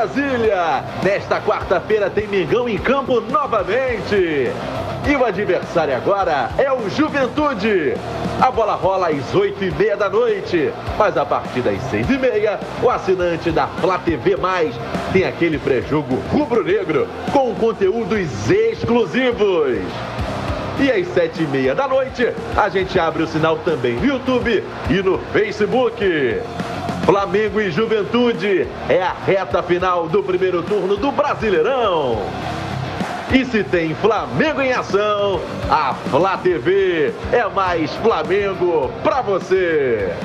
Brasília. Nesta quarta-feira tem Mengão em campo novamente. E o adversário agora é o Juventude. A bola rola às 8h30 da noite. Mas a partir das 6h30, o assinante da Flá TV Mais tem aquele pré-jogo rubro-negro com conteúdos exclusivos. E às 7h30 da noite, a gente abre o sinal também no YouTube e no Facebook. Flamengo e Juventude é a reta final do primeiro turno do Brasileirão. E se tem Flamengo em ação, a Flá TV é mais Flamengo pra você.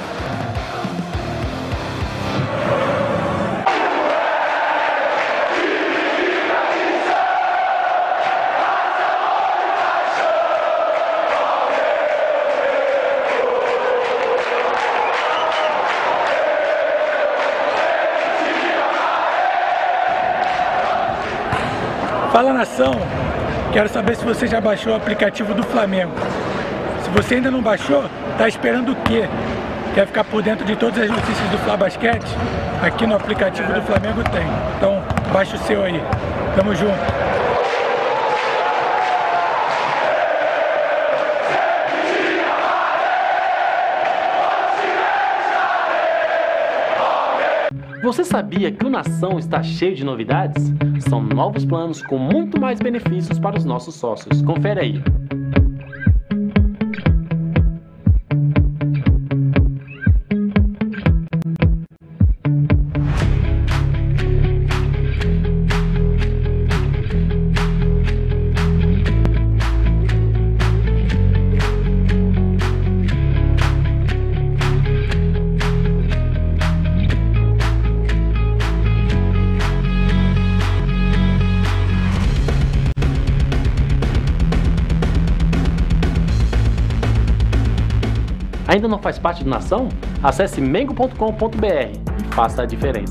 Fala, nação, quero saber se você já baixou o aplicativo do Flamengo. Se você ainda não baixou, tá esperando o quê? Quer ficar por dentro de todas as notícias do Fla Basquete? Aqui no aplicativo do Flamengo tem. Então baixa o seu aí. Tamo junto. Você sabia que o Nação está cheio de novidades? São novos planos com muito mais benefícios para os nossos sócios. Confere aí. Ainda não faz parte do Nação? Acesse mengo.com.br e faça a diferença.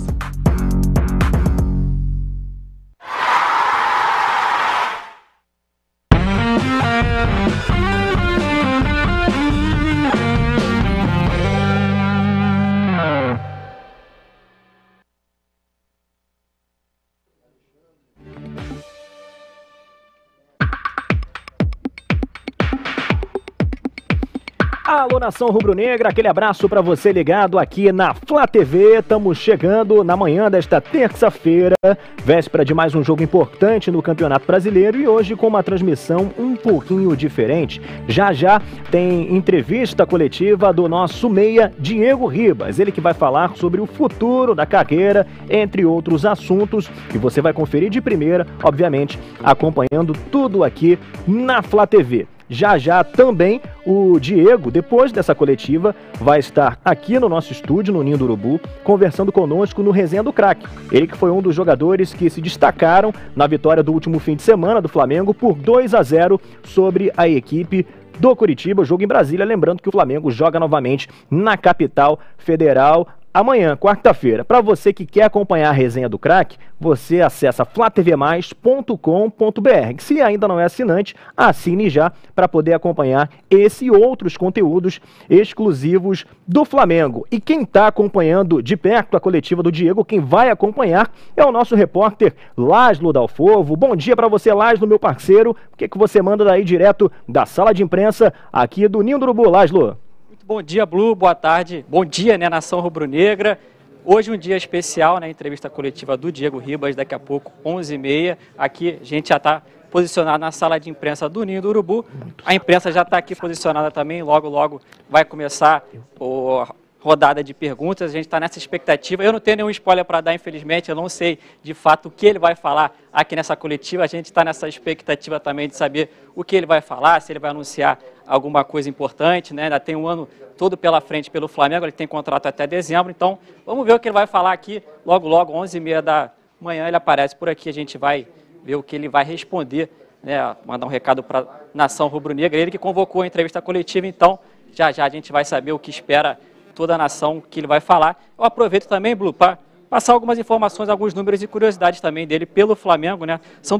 Alô, nação rubro-negra, aquele abraço para você ligado aqui na Flá TV. Estamos chegando na manhã desta terça-feira, véspera de mais um jogo importante no Campeonato Brasileiro e hoje com uma transmissão um pouquinho diferente. Já já tem entrevista coletiva do nosso meia Diego Ribas, ele que vai falar sobre o futuro da carreira, entre outros assuntos, e você vai conferir de primeira, obviamente, acompanhando tudo aqui na Flá TV. Já já também o Diego, depois dessa coletiva, vai estar aqui no nosso estúdio, no Ninho do Urubu, conversando conosco no Resenha do Craque. Ele que foi um dos jogadores que se destacaram na vitória do último fim de semana do Flamengo por 2-0 sobre a equipe do Curitiba, jogo em Brasília. Lembrando que o Flamengo joga novamente na capital federal amanhã, quarta-feira. Para você que quer acompanhar a Resenha do Craque, você acessa flatvmais.com.br. Se ainda não é assinante, assine já para poder acompanhar esse e outros conteúdos exclusivos do Flamengo. E quem está acompanhando de perto a coletiva do Diego, quem vai acompanhar é o nosso repórter Láslo Dalfovo. Bom dia para você, Láslo, meu parceiro. O que você manda daí direto da sala de imprensa aqui do Ninho do Urubu, Láslo? Bom dia, Blue, boa tarde. Bom dia, né, nação rubro-negra. Hoje um dia especial, né, entrevista coletiva do Diego Ribas, daqui a pouco, 11h30. Aqui a gente já está posicionado na sala de imprensa do Ninho do Urubu. A imprensa já está aqui posicionada também, logo, logo vai começar a rodada de perguntas. A gente está nessa expectativa. Eu não tenho nenhum spoiler para dar, infelizmente. Eu não sei, de fato, o que ele vai falar aqui nessa coletiva. A gente está nessa expectativa também de saber o que ele vai falar, se ele vai anunciar alguma coisa importante, né? Ainda tem um ano todo pela frente pelo Flamengo, ele tem contrato até dezembro, então vamos ver o que ele vai falar aqui, logo, 11h30 da manhã ele aparece por aqui, a gente vai ver o que ele vai responder, né? Mandar um recado para a nação rubro-negra, ele que convocou a entrevista coletiva, então já a gente vai saber o que espera toda a nação, que ele vai falar. Eu aproveito também, Blue, para passar algumas informações, alguns números e curiosidades também dele pelo Flamengo, né? São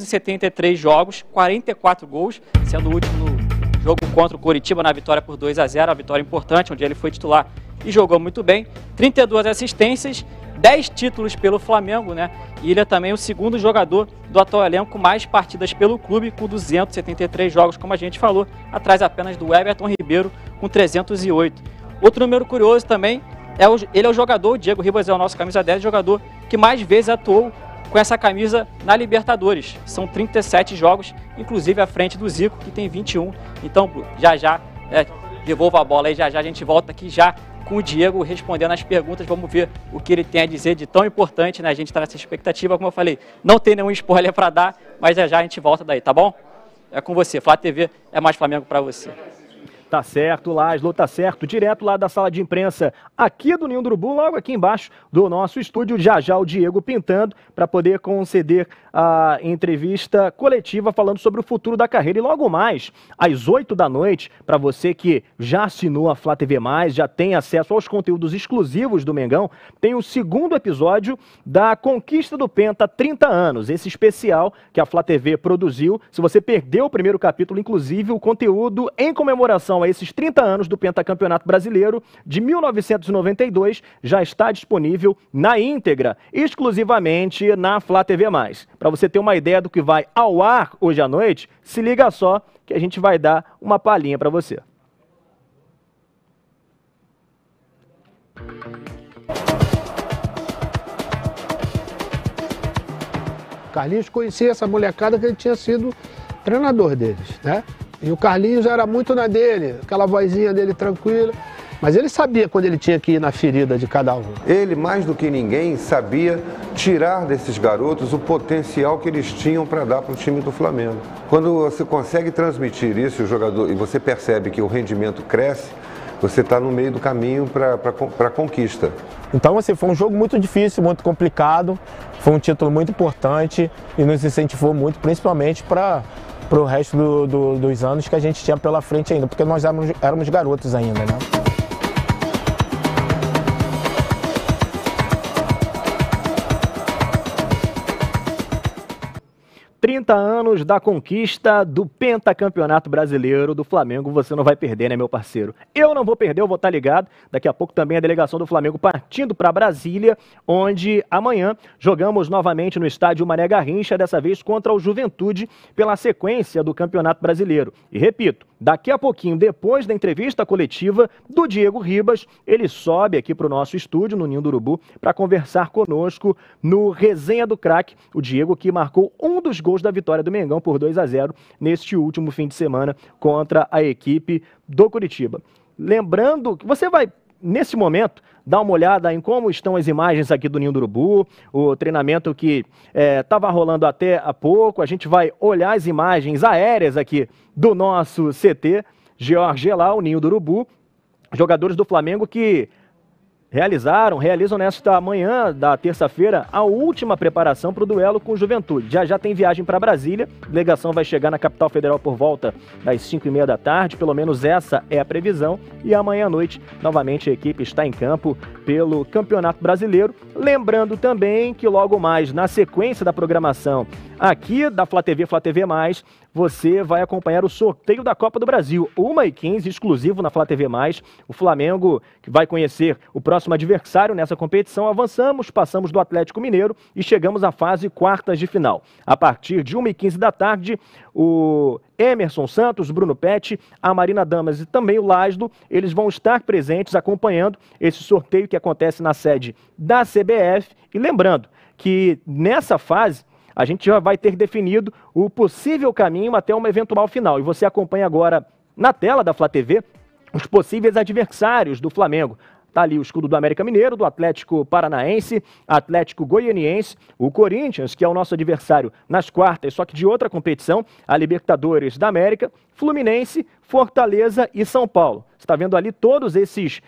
273 jogos, 44 gols, sendo o último jogo contra o Curitiba na vitória por 2-0, a vitória importante, onde ele foi titular e jogou muito bem. 32 assistências 10 títulos pelo Flamengo, né? E ele é também o segundo jogador do atual elenco com mais partidas pelo clube, com 273 jogos, como a gente falou, atrás apenas do Everton Ribeiro, com 308. Outro número curioso também, ele é o jogador, o Diego Ribas é o nosso camisa 10, jogador que mais vezes atuou com essa camisa na Libertadores. São 37 jogos, inclusive à frente do Zico, que tem 21. Então, já, devolva a bola aí, já a gente volta aqui já com o Diego respondendo as perguntas. Vamos ver o que ele tem a dizer de tão importante, né? A gente está nessa expectativa, como eu falei, não tem nenhum spoiler para dar, mas já a gente volta daí, tá bom? É com você, Flá TV é mais Flamengo para você. Tá certo, Laszlo, tá certo. Direto lá da sala de imprensa aqui do Ninho do Urubu, logo aqui embaixo do nosso estúdio, já o Diego pintando para poder conceder a entrevista coletiva falando sobre o futuro da carreira. E logo mais, às 8 da noite, para você que já assinou a Flá TV+, já tem acesso aos conteúdos exclusivos do Mengão, tem o segundo episódio da Conquista do Penta 30 anos, esse especial que a Flá TV produziu. Se você perdeu o primeiro capítulo, inclusive, o conteúdo em comemoração a esses 30 anos do Pentacampeonato Brasileiro de 1992 já está disponível na íntegra, exclusivamente na Flá TV+. Para você ter uma ideia do que vai ao ar hoje à noite, se liga só que a gente vai dar uma palhinha para você. Carlinhos conhecia essa molecada que ele tinha sido treinador deles, né? E o Carlinhos era muito na dele, aquela vozinha dele tranquila. Mas ele sabia quando ele tinha que ir na ferida de cada um. Ele, mais do que ninguém, sabia tirar desses garotos o potencial que eles tinham para dar para o time do Flamengo. Quando você consegue transmitir isso, o jogador, e você percebe que o rendimento cresce, você está no meio do caminho para a conquista. Então, assim, foi um jogo muito difícil, muito complicado, foi um título muito importante e nos incentivou muito, principalmente para o resto dos anos que a gente tinha pela frente ainda, porque nós éramos garotos ainda, né? 30 anos da conquista do Pentacampeonato Brasileiro do Flamengo, você não vai perder, né, meu parceiro? Eu não vou perder, eu vou estar ligado. Daqui a pouco também a delegação do Flamengo partindo para Brasília, onde amanhã jogamos novamente no estádio Mané Garrincha, dessa vez contra o Juventude, pela sequência do Campeonato Brasileiro. E repito, daqui a pouquinho, depois da entrevista coletiva do Diego Ribas, ele sobe aqui para o nosso estúdio, no Ninho do Urubu, para conversar conosco no Resenha do Craque. O Diego que marcou um dos gols da vitória do Mengão por 2-0 neste último fim de semana contra a equipe do Curitiba. Lembrando que você vai, nesse momento, dar uma olhada em como estão as imagens aqui do Ninho do Urubu, o treinamento que estava rolando até há pouco. A gente vai olhar as imagens aéreas aqui do nosso CT, George lá, o Ninho do Urubu, jogadores do Flamengo que realizam nesta manhã da terça-feira a última preparação para o duelo com o Juventude. Já tem viagem para Brasília, a delegação vai chegar na capital federal por volta das 5h30 da tarde, pelo menos essa é a previsão, e amanhã à noite, novamente, a equipe está em campo pelo Campeonato Brasileiro. Lembrando também que logo mais, na sequência da programação aqui da Flá TV, você vai acompanhar o sorteio da Copa do Brasil, 1h15, exclusivo na Flá TV+. O Flamengo, que vai conhecer o próximo adversário nessa competição, avançamos, passamos do Atlético Mineiro e chegamos à fase quartas de final. A partir de 1h15 da tarde, o Emerson Santos, Bruno Petti, a Marina Damas e também o Laszlo, eles vão estar presentes acompanhando esse sorteio que acontece na sede da CBF. E lembrando que nessa fase, a gente já vai ter definido o possível caminho até uma eventual final. E você acompanha agora na tela da Flá TV os possíveis adversários do Flamengo. Está ali o escudo do América Mineiro, do Atlético Paranaense, Atlético Goianiense, o Corinthians, que é o nosso adversário nas quartas, só que de outra competição, a Libertadores da América, Fluminense, Fortaleza e São Paulo. Você está vendo ali todos esses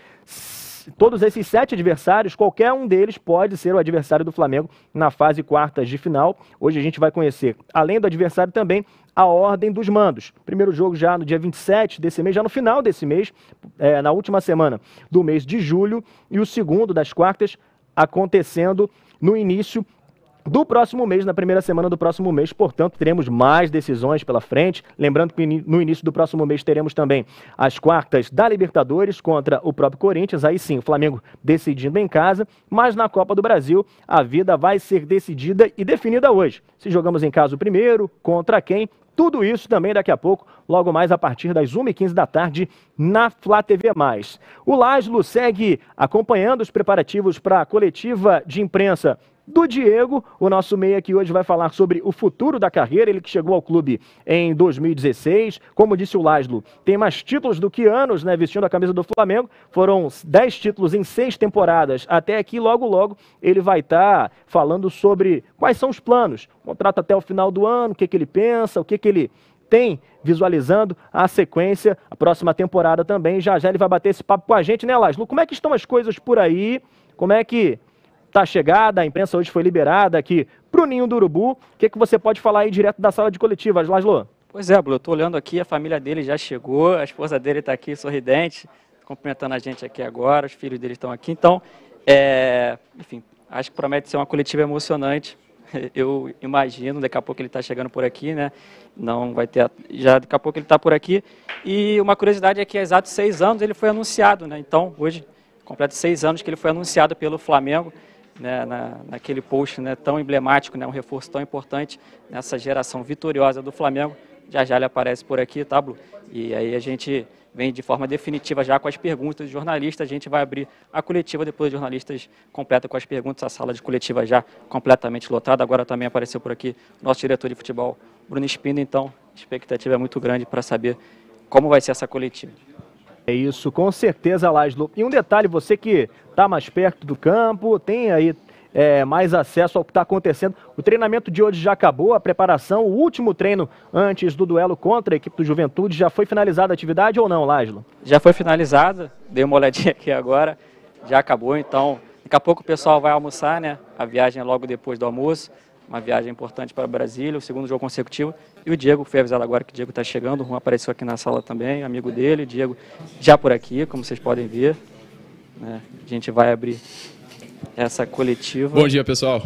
7 adversários, qualquer um deles pode ser o adversário do Flamengo na fase quartas de final. Hoje a gente vai conhecer, além do adversário também, a ordem dos mandos. Primeiro jogo já no dia 27 desse mês, já no final desse mês, na última semana do mês de julho, e o segundo das quartas acontecendo no início do próximo mês, na primeira semana do próximo mês. Portanto, teremos mais decisões pela frente. Lembrando que no início do próximo mês teremos também as quartas da Libertadores contra o próprio Corinthians. Aí sim, o Flamengo decidindo em casa. Mas na Copa do Brasil, a vida vai ser decidida e definida hoje. Se jogamos em casa o primeiro, contra quem? Tudo isso também daqui a pouco, logo mais a partir das 1h15 da tarde, na Flá TV+. O Laszlo segue acompanhando os preparativos para a coletiva de imprensa do Diego. O nosso meia aqui hoje vai falar sobre o futuro da carreira, ele que chegou ao clube em 2016. Como disse o Laszlo, tem mais títulos do que anos, né, vestindo a camisa do Flamengo. Foram 10 títulos em 6 temporadas. Até aqui, logo ele vai estar falando sobre quais são os planos. Contrato até o final do ano, o que ele pensa, o que ele tem visualizando a sequência, a próxima temporada também. Já ele vai bater esse papo com a gente, né, Laszlo? Como é que estão as coisas por aí? Como é que tá chegada? A imprensa hoje foi liberada aqui pro Ninho do Urubu. O que você pode falar aí direto da sala de coletivas, Laszlo? Pois é, Blu, eu tô olhando aqui, a família dele já chegou, a esposa dele está aqui sorridente, cumprimentando a gente aqui agora, os filhos dele estão aqui. Então, enfim, acho que promete ser uma coletiva emocionante. Eu imagino, daqui a pouco ele está chegando por aqui, né? Não vai ter, já daqui a pouco ele está por aqui. E uma curiosidade é que há exatos 6 anos ele foi anunciado, né? Então, hoje, completa 6 anos que ele foi anunciado pelo Flamengo, né, naquele post, né, tão emblemático, né, um reforço tão importante nessa geração vitoriosa do Flamengo. Já ele aparece por aqui, tá, Blu? E aí a gente vem de forma definitiva já com as perguntas dos jornalistas. A gente vai abrir a coletiva, depois os jornalistas completam com as perguntas, a sala de coletiva já completamente lotada. Agora também apareceu por aqui o nosso diretor de futebol, Bruno Spinda. Então, a expectativa é muito grande para saber como vai ser essa coletiva. É isso, com certeza, Laszlo. E um detalhe, você que está mais perto do campo, tem aí mais acesso ao que está acontecendo. O treinamento de hoje já acabou, a preparação, o último treino antes do duelo contra a equipe do Juventude. Já foi finalizada a atividade ou não, Laszlo? Já foi finalizada, dei uma olhadinha aqui agora, já acabou. Então, daqui a pouco o pessoal vai almoçar, né? A viagem é logo depois do almoço. Uma viagem importante para Brasília, o segundo jogo consecutivo. E o Diego, foi avisado agora que o Diego está chegando. O Juan apareceu aqui na sala também, amigo dele. Diego já por aqui, como vocês podem ver. Né? A gente vai abrir essa coletiva. Bom dia, pessoal.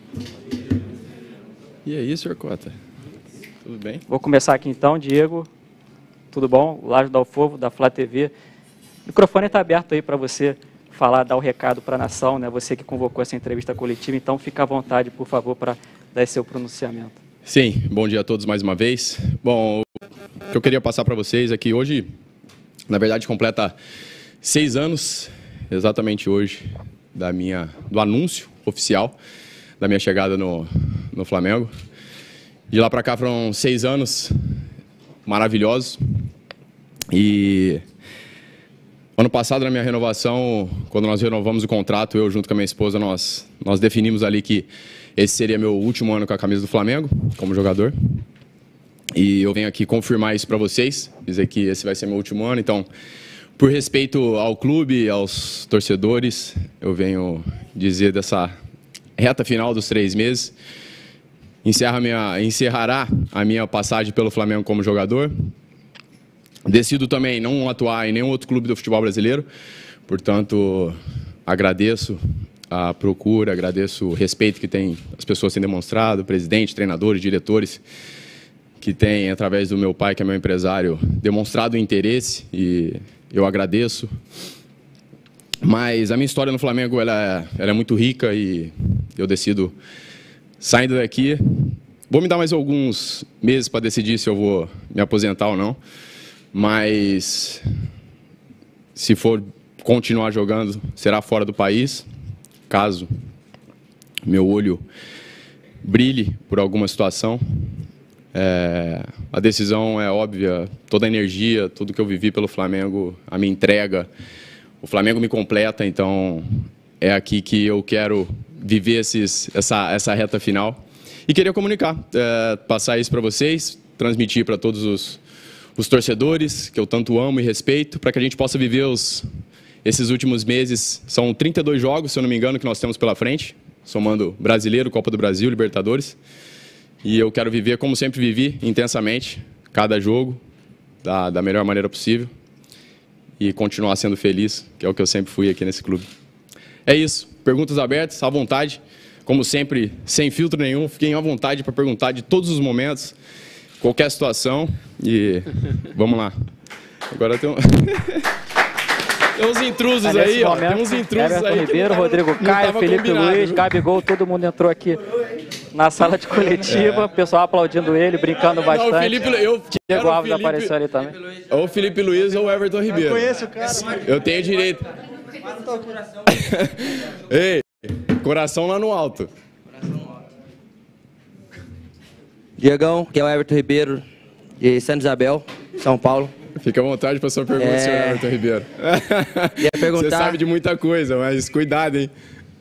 E aí, senhor Cota? Tudo bem? Vou começar aqui então, Diego. Tudo bom? O Laszlo Dalfovo, da Flá TV. O microfone está aberto aí para você falar, dar o recado para a nação, né? Você que convocou essa entrevista coletiva, então fica à vontade, por favor, para dar esse seu pronunciamento. Sim, bom dia a todos mais uma vez. Bom, o que eu queria passar para vocês é que hoje, na verdade, completa 6 anos, exatamente hoje, do anúncio oficial da minha chegada no Flamengo. De lá para cá foram 6 anos maravilhosos. E ano passado, na minha renovação, quando nós renovamos o contrato, eu junto com a minha esposa, nós definimos ali que esse seria meu último ano com a camisa do Flamengo, como jogador. E eu venho aqui confirmar isso para vocês, dizer que esse vai ser meu último ano. Então, por respeito ao clube, aos torcedores, eu venho dizer dessa reta final dos 3 meses, encerrará a minha passagem pelo Flamengo como jogador. Decido também não atuar em nenhum outro clube do futebol brasileiro, portanto, agradeço a procura, agradeço o respeito que as pessoas têm demonstrado, presidente, treinadores, diretores, que têm, através do meu pai, que é meu empresário, demonstrado interesse, e eu agradeço. Mas a minha história no Flamengo ela é muito rica e eu decido, saindo daqui, vou me dar mais alguns meses para decidir se eu vou me aposentar ou não. Mas, se for continuar jogando, será fora do país, caso meu olho brilhe por alguma situação. A decisão é óbvia, toda a energia, tudo que eu vivi pelo Flamengo, a minha entrega, o Flamengo me completa, então é aqui que eu quero viver essa reta final. E queria comunicar, passar isso para vocês, transmitir para todos os torcedores, que eu tanto amo e respeito, para que a gente possa viver esses últimos meses. São 32 jogos, se eu não me engano, que nós temos pela frente, somando Brasileiro, Copa do Brasil, Libertadores. E eu quero viver, como sempre vivi, intensamente, cada jogo, da melhor maneira possível. E continuar sendo feliz, que é o que eu sempre fui aqui nesse clube. É isso. Perguntas abertas, à vontade. como sempre, sem filtro nenhum. Fiquem à vontade para perguntar de todos os momentos, qualquer situação. E vamos lá. Agora tem tem uns intrusos aí, ó. Tem uns intrusos Everton aí. Ribeiro, Rodrigo Caio, Felipe Luiz, Gabigol, todo mundo entrou aqui na sala de coletiva, o pessoal aplaudindo ele, brincando bastante. Não, o Felipe, Diego Alves apareceu ali também. Ou o Felipe Luiz ou o Everton Ribeiro. Eu conheço o cara. Eu tenho direito. Ei, coração lá no alto. Diegão, que é o Everton Ribeiro, de Santa Isabel, São Paulo. Fica à vontade para sua pergunta, senhor Everton Ribeiro. Você sabe de muita coisa, mas cuidado, hein?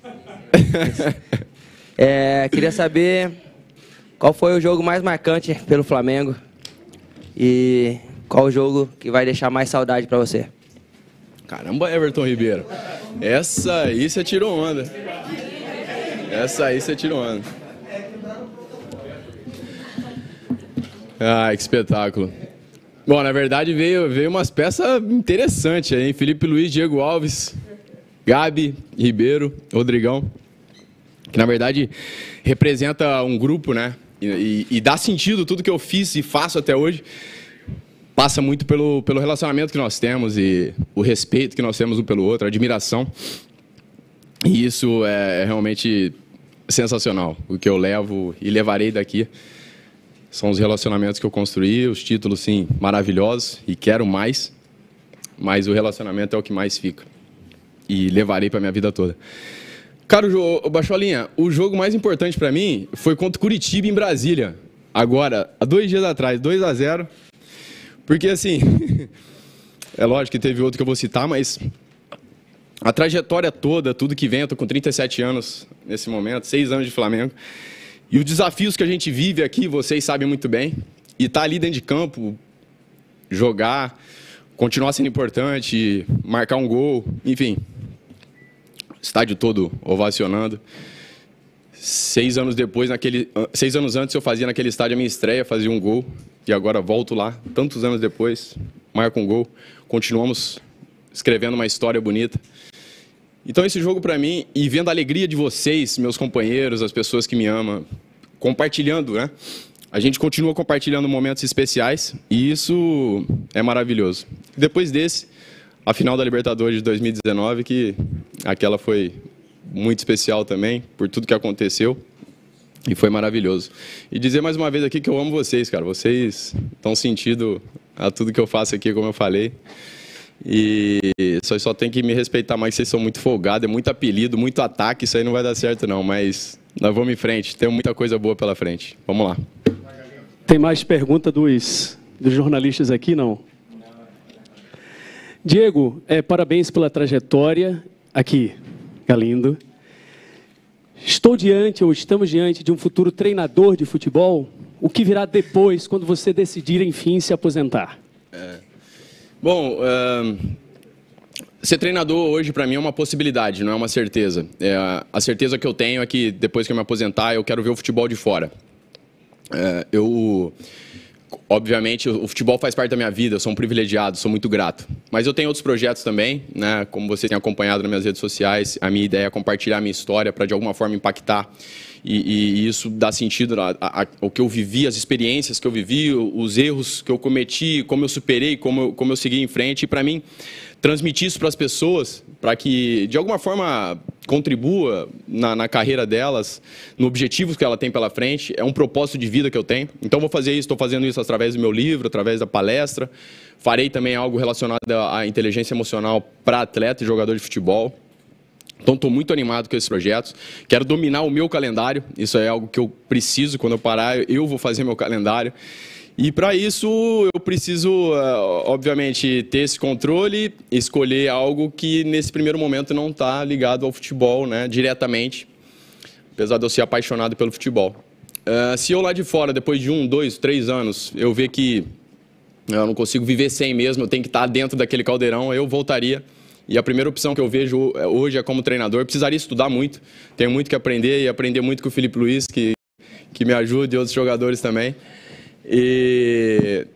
Queria saber qual foi o jogo mais marcante pelo Flamengo e qual o jogo que vai deixar mais saudade para você. Caramba, Everton Ribeiro. Essa aí você tirou onda. Essa aí você tirou onda. Ai, que espetáculo. Bom, na verdade veio umas peças interessantes aí, hein? Felipe Luiz, Diego Alves, Gabi, Ribeiro, Rodrigão, que na verdade representa um grupo, né? E dá sentido tudo que eu fiz e faço até hoje. Passa muito pelo relacionamento que nós temos e o respeito que nós temos um pelo outro, a admiração. E isso é realmente sensacional. O que eu levo e levarei daqui são os relacionamentos que eu construí, os títulos, sim, maravilhosos e quero mais, mas o relacionamento é o que mais fica e levarei para minha vida toda. Cara, Bacholinha, o jogo mais importante para mim foi contra o Curitiba em Brasília, agora, há 2 dias atrás, 2-0, porque assim, é lógico que teve outro que eu vou citar, mas a trajetória toda, tudo que vem, eu tô com 37 anos nesse momento, 6 anos de Flamengo, e os desafios que a gente vive aqui, vocês sabem muito bem. E estar ali dentro de campo, jogar, continuar sendo importante, marcar um gol, enfim. Estádio todo ovacionando. 6 anos depois, 6 anos antes eu fazia naquele estádio a minha estreia, fazia um gol. E agora volto lá, tantos anos depois, marco um gol. Continuamos escrevendo uma história bonita. Então esse jogo para mim, e vendo a alegria de vocês, meus companheiros, as pessoas que me amam, compartilhando, né? A gente continua compartilhando momentos especiais e isso é maravilhoso. Depois desse, a final da Libertadores de 2019, que aquela foi muito especial também, por tudo que aconteceu e foi maravilhoso. E dizer mais uma vez aqui que eu amo vocês, cara. Vocês dão sentido a tudo que eu faço aqui, como eu falei. E só tem que me respeitar mais, vocês são muito folgados, é muito apelido, muito ataque, isso aí não vai dar certo não, mas nós vamos em frente, tem muita coisa boa pela frente. Vamos lá. Tem mais pergunta dos jornalistas aqui, não? Diego, parabéns pela trajetória. Aqui, Galindo. Estamos diante de um futuro treinador de futebol? O que virá depois, quando você decidir, enfim, se aposentar? Bom, ser treinador hoje para mim é uma possibilidade, não é uma certeza. A certeza que eu tenho é que depois que eu me aposentar, eu quero ver o futebol de fora. Obviamente, o futebol faz parte da minha vida, eu sou um privilegiado, sou muito grato. Mas eu tenho outros projetos também, né? Como você tem acompanhado nas minhas redes sociais, a minha ideia é compartilhar a minha história para de alguma forma impactar. E isso dá sentido ao que eu vivi, as experiências que eu vivi, os erros que eu cometi, como eu superei, como eu segui em frente. E para mim, transmitir isso para as pessoas, para que de alguma forma contribua na carreira delas, no objetivo que ela tem pela frente, é um propósito de vida que eu tenho. Então vou fazer isso, estou fazendo isso através do meu livro, através da palestra. Farei também algo relacionado à inteligência emocional para atleta e jogador de futebol. Então, estou muito animado com esses projetos. Quero dominar o meu calendário. Isso é algo que eu preciso. Quando eu parar, eu vou fazer meu calendário. E, para isso, eu preciso, obviamente, ter esse controle, escolher algo que, nesse primeiro momento, não está ligado ao futebol, né, diretamente, apesar de eu ser apaixonado pelo futebol. Se eu lá de fora, depois de 1, 2, 3 anos, eu ver que eu não consigo viver sem mesmo, eu tenho que estar dentro daquele caldeirão, eu voltaria. E a primeira opção que eu vejo hoje é como treinador. Eu precisaria estudar muito, tenho muito que aprender e aprender muito com o Felipe Luiz, que me ajuda, e outros jogadores também.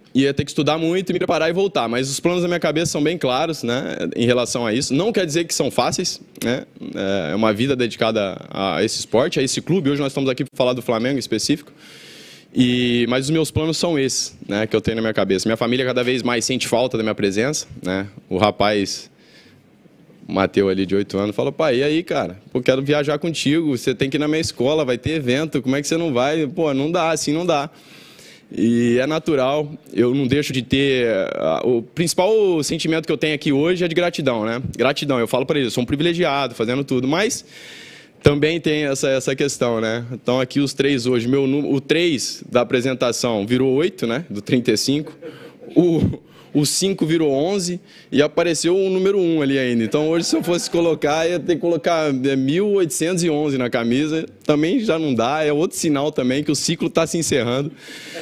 ia ter que estudar muito e me preparar e voltar, mas os planos da minha cabeça são bem claros, né, em relação a isso. Não quer dizer que são fáceis, né, é uma vida dedicada a esse esporte, a esse clube. Hoje nós estamos aqui para falar do Flamengo em específico, mas os meus planos são esses, né, que eu tenho na minha cabeça. Minha família cada vez mais sente falta da minha presença, né, o rapaz, o Mateu ali de 8 anos, falou: pai, e aí, cara, pô, quero viajar contigo, você tem que ir na minha escola, vai ter evento, como é que você não vai? Pô, não dá, assim não dá. E é natural, eu não deixo de ter... O principal sentimento que eu tenho aqui hoje é de gratidão, né? Gratidão, eu falo para eles, eu sou um privilegiado, fazendo tudo, mas também tem essa questão, né? Então aqui os 3 hoje, o 3 da apresentação virou 8, né? Do 35, o 5 virou 11 e apareceu o número 1 ali ainda. Então hoje, se eu fosse colocar, ia ter que colocar 1811 na camisa. Também já não dá, é outro sinal também que o ciclo está se encerrando.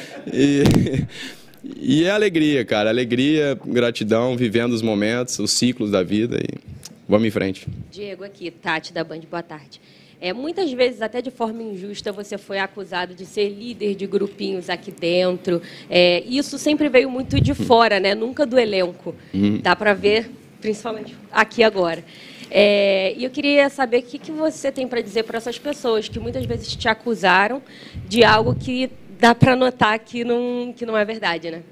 E é alegria, cara. Alegria, gratidão, vivendo os momentos, os ciclos da vida e vamos em frente. Diego aqui, Tati da Band, boa tarde. Muitas vezes, até de forma injusta, você foi acusado de ser líder de grupinhos aqui dentro. Isso sempre veio muito de fora, né? Nunca do elenco. Dá para ver, principalmente aqui agora. E eu queria saber o que você tem para dizer para essas pessoas que muitas vezes te acusaram de algo que dá para notar que não é verdade, né?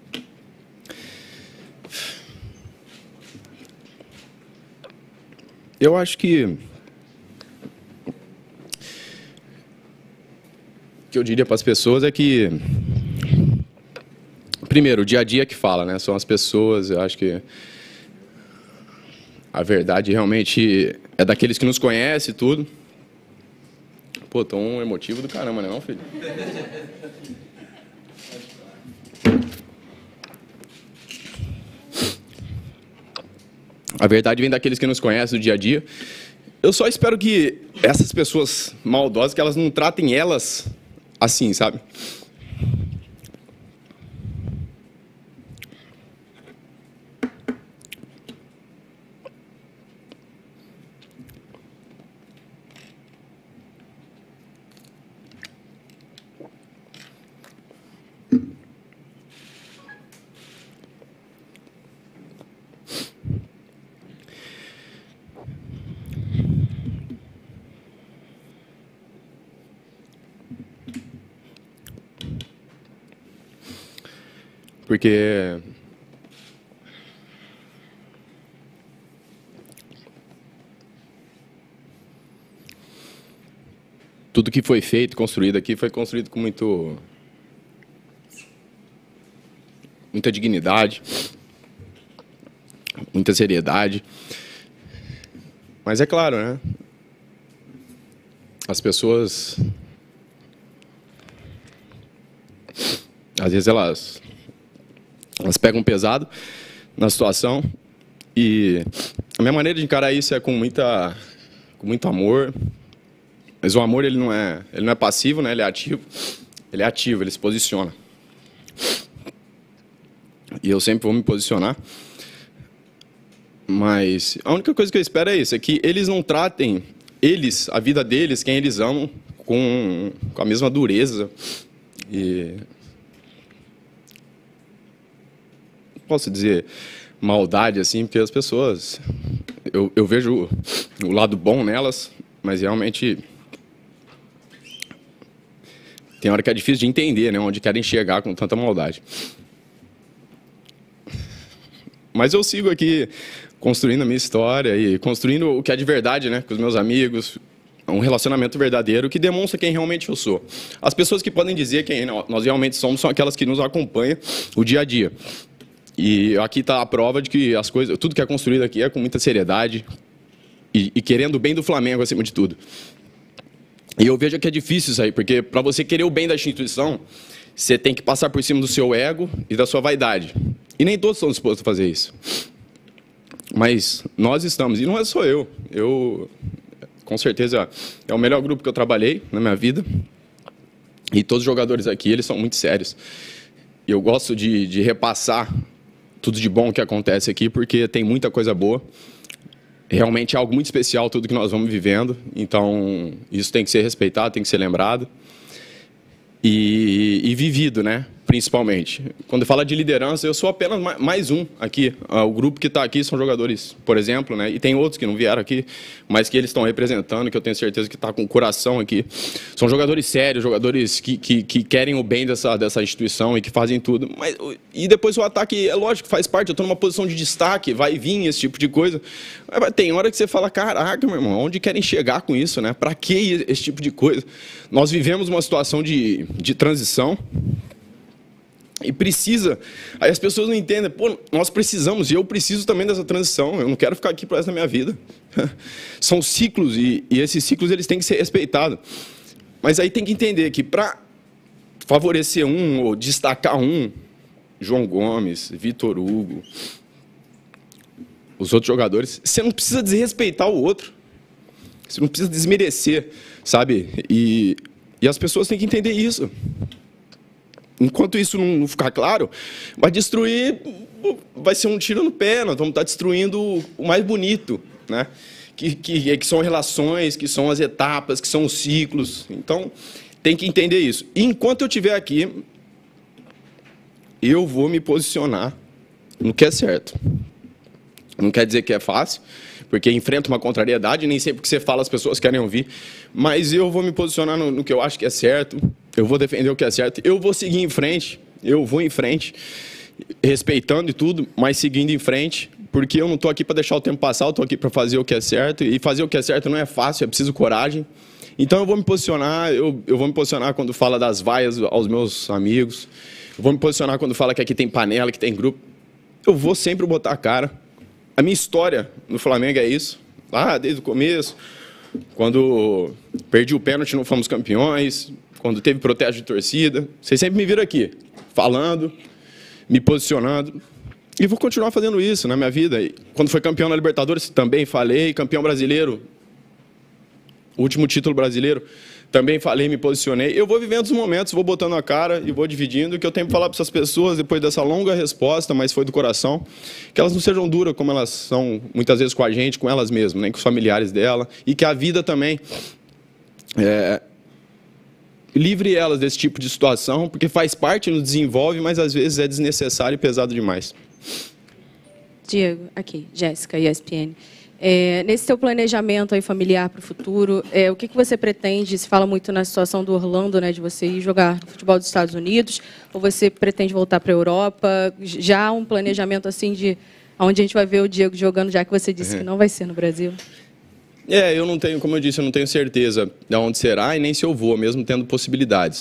Eu acho que o que eu diria para as pessoas é que, primeiro, o dia a dia que fala, né? São as pessoas, eu acho que a verdade realmente é daqueles que nos conhecem e tudo. Pô, tão emotivo do caramba, né, não, filho? A verdade vem daqueles que nos conhecem do dia a dia. Eu só espero que essas pessoas maldosas, que elas não tratem elas assim, sabe? Porque tudo que foi feito, construído aqui, foi construído com muita dignidade, muita seriedade. Mas é claro, né? As pessoas, às vezes elas pegam pesado na situação e a minha maneira de encarar isso é com muito amor. Mas o amor ele não é passivo, né? Ele é ativo. Ele é ativo, ele se posiciona. E eu sempre vou me posicionar. Mas a única coisa que eu espero é isso, é que eles não tratem a vida deles, quem eles amam, com a mesma dureza e posso dizer maldade, assim, porque as pessoas, eu vejo o lado bom nelas, mas realmente tem hora que é difícil de entender, né, onde querem chegar com tanta maldade. Mas eu sigo aqui construindo a minha história e construindo o que é de verdade, né, com os meus amigos, um relacionamento verdadeiro que demonstra quem realmente eu sou. As pessoas que podem dizer quem nós realmente somos são aquelas que nos acompanham o dia a dia. E aqui está a prova de que as coisas, tudo que é construído aqui é com muita seriedade e querendo o bem do Flamengo acima de tudo. E eu vejo que é difícil isso aí, porque para você querer o bem da instituição, você tem que passar por cima do seu ego e da sua vaidade. E nem todos estão dispostos a fazer isso. Mas nós estamos, e não é só eu. Com certeza, é o melhor grupo que eu trabalhei na minha vida. E todos os jogadores aqui, eles são muito sérios. E eu gosto de repassar tudo de bom que acontece aqui, porque tem muita coisa boa. Realmente é algo muito especial tudo que nós vamos vivendo. Então, isso tem que ser respeitado, tem que ser lembrado. E vivido, né? principalmente. Quando fala de liderança, eu sou apenas mais um aqui. O grupo que está aqui são jogadores, por exemplo, né? E tem outros que não vieram aqui, mas que eles estão representando, que eu tenho certeza que está com o coração aqui. São jogadores sérios, jogadores que querem o bem dessa instituição e que fazem tudo. E depois o ataque, é lógico que faz parte, eu estou numa posição de destaque, vai vir esse tipo de coisa. Mas tem hora que você fala, caraca, meu irmão, onde querem chegar com isso, né? Para que esse tipo de coisa? Nós vivemos uma situação de transição. E precisa, aí as pessoas não entendem, pô, nós precisamos, e eu preciso também dessa transição, eu não quero ficar aqui pro resto da minha vida. São ciclos, e esses ciclos eles têm que ser respeitados. Mas aí tem que entender que para favorecer um, ou destacar um, João Gomes, Vitor Hugo, os outros jogadores, você não precisa desrespeitar o outro, você não precisa desmerecer, sabe? E as pessoas têm que entender isso. Enquanto isso não ficar claro, vai destruir, vai ser um tiro no pé, nós vamos estar destruindo o mais bonito, né? Que são relações, que são as etapas, que são os ciclos. Então, tem que entender isso. E enquanto eu estiver aqui, eu vou me posicionar no que é certo. Não quer dizer que é fácil, porque enfrenta uma contrariedade, nem sempre que você fala as pessoas querem ouvir, mas eu vou me posicionar no que eu acho que é certo, eu vou defender o que é certo, eu vou seguir em frente, eu vou em frente, respeitando e tudo, mas seguindo em frente, porque eu não estou aqui para deixar o tempo passar, eu estou aqui para fazer o que é certo, e fazer o que é certo não é fácil, é preciso coragem. Então eu vou me posicionar, eu vou me posicionar quando fala das vaias aos meus amigos, eu vou me posicionar quando fala que aqui tem panela, que tem grupo, eu vou sempre botar a cara. A minha história no Flamengo é isso, lá desde o começo, quando perdi o pênalti não fomos campeões, quando teve protesto de torcida, vocês sempre me viram aqui, falando, me posicionando, e vou continuar fazendo isso na minha vida. E quando foi campeão na Libertadores, também falei, campeão brasileiro, último título brasileiro, também falei, me posicionei. Eu vou vivendo os momentos, vou botando a cara e vou dividindo. O que eu tenho para falar para essas pessoas, depois dessa longa resposta, mas foi do coração, que elas não sejam duras como elas são, muitas vezes com a gente, com elas mesmas, nem com os familiares dela, e que a vida também livre elas desse tipo de situação, porque faz parte, nos desenvolve, mas às vezes é desnecessário e pesado demais. Diego, aqui, Jéssica, ESPN. Nesse seu planejamento aí familiar para o futuro, o que você pretende? Se fala muito na situação do Orlando, né, de você ir jogar no futebol dos Estados Unidos, ou você pretende voltar para a Europa? Já há um planejamento assim de onde a gente vai ver o Diego jogando, já que você disse que não vai ser no Brasil? Eu não tenho, como eu disse, eu não tenho certeza de onde será e nem se eu vou, mesmo tendo possibilidades.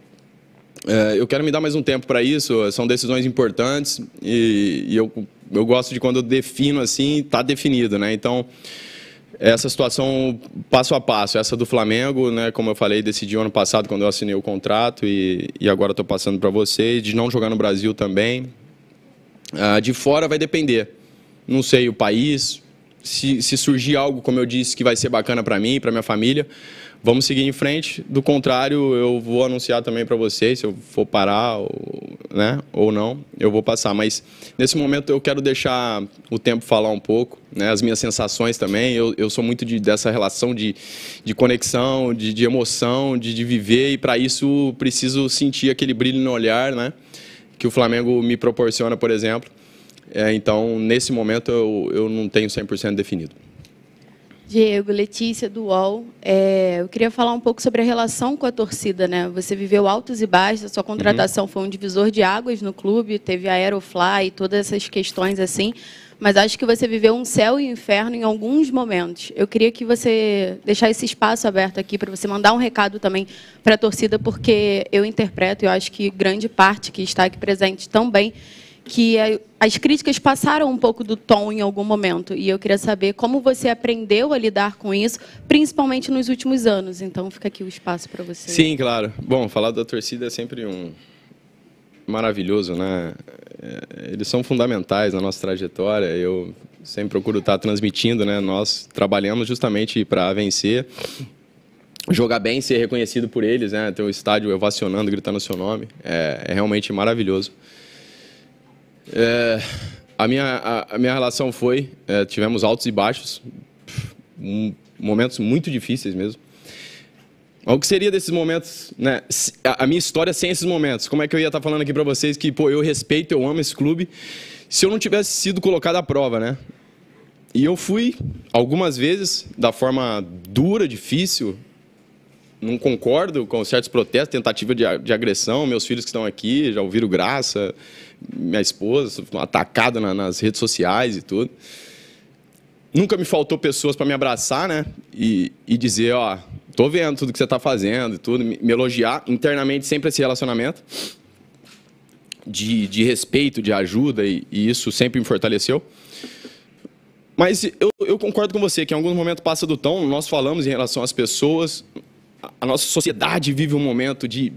Eu quero me dar mais um tempo para isso, são decisões importantes e eu gosto de quando eu defino assim, está definido, né? Então, essa situação passo a passo, essa do Flamengo, né? Como eu falei, decidi ano passado quando eu assinei o contrato e agora estou passando para vocês, de não jogar no Brasil também. De fora vai depender, não sei o país, se surgir algo, como eu disse, que vai ser bacana para mim e para minha família, vamos seguir em frente. Do contrário, eu vou anunciar também para vocês, se eu for parar, ou não, eu vou passar. Mas, nesse momento, eu quero deixar o tempo falar um pouco, né, as minhas sensações também. Eu sou muito dessa relação de conexão, de emoção, de viver, e para isso preciso sentir aquele brilho no olhar, né, que o Flamengo me proporciona, por exemplo. Então, nesse momento, eu não tenho 100% definido. Diego, Letícia, do UOL. Eu queria falar um pouco sobre a relação com a torcida, né? Você viveu altos e baixos, a sua contratação foi um divisor de águas no clube, teve a Aerofly e todas essas questões assim, mas acho que você viveu um céu e um inferno em alguns momentos. Eu queria que você deixasse esse espaço aberto aqui para você mandar um recado também para a torcida, porque eu interpreto, eu acho que grande parte que está aqui presente também, que as críticas passaram um pouco do tom em algum momento. E eu queria saber como você aprendeu a lidar com isso, principalmente nos últimos anos. Então, fica aqui o espaço para você. Sim, claro. Bom, falar da torcida é sempre maravilhoso, né? Eles são fundamentais na nossa trajetória. Eu sempre procuro estar transmitindo, né? Nós trabalhamos justamente para vencer, jogar bem, ser reconhecido por eles, né? Ter o estádio ovacionando, gritando o seu nome. É realmente maravilhoso. A minha relação foi, tivemos altos e baixos, momentos muito difíceis mesmo, O que seria desses momentos, né? A minha história sem esses momentos? Como é que eu ia estar falando aqui para vocês que, pô, eu respeito, eu amo esse clube, se eu não tivesse sido colocado à prova, né? E eu fui, algumas vezes, da forma dura, difícil, não concordo com certos protestos, tentativa de agressão, meus filhos que estão aqui já ouviram graça, minha esposa, atacada nas redes sociais e tudo. Nunca me faltou pessoas para me abraçar, né? E dizer, ó, tô vendo tudo que você está fazendo e tudo, me elogiar internamente sempre esse relacionamento de respeito, de ajuda, e isso sempre me fortaleceu. Mas eu concordo com você que em alguns momentos passa do tom, nós falamos em relação às pessoas, a nossa sociedade vive um momento de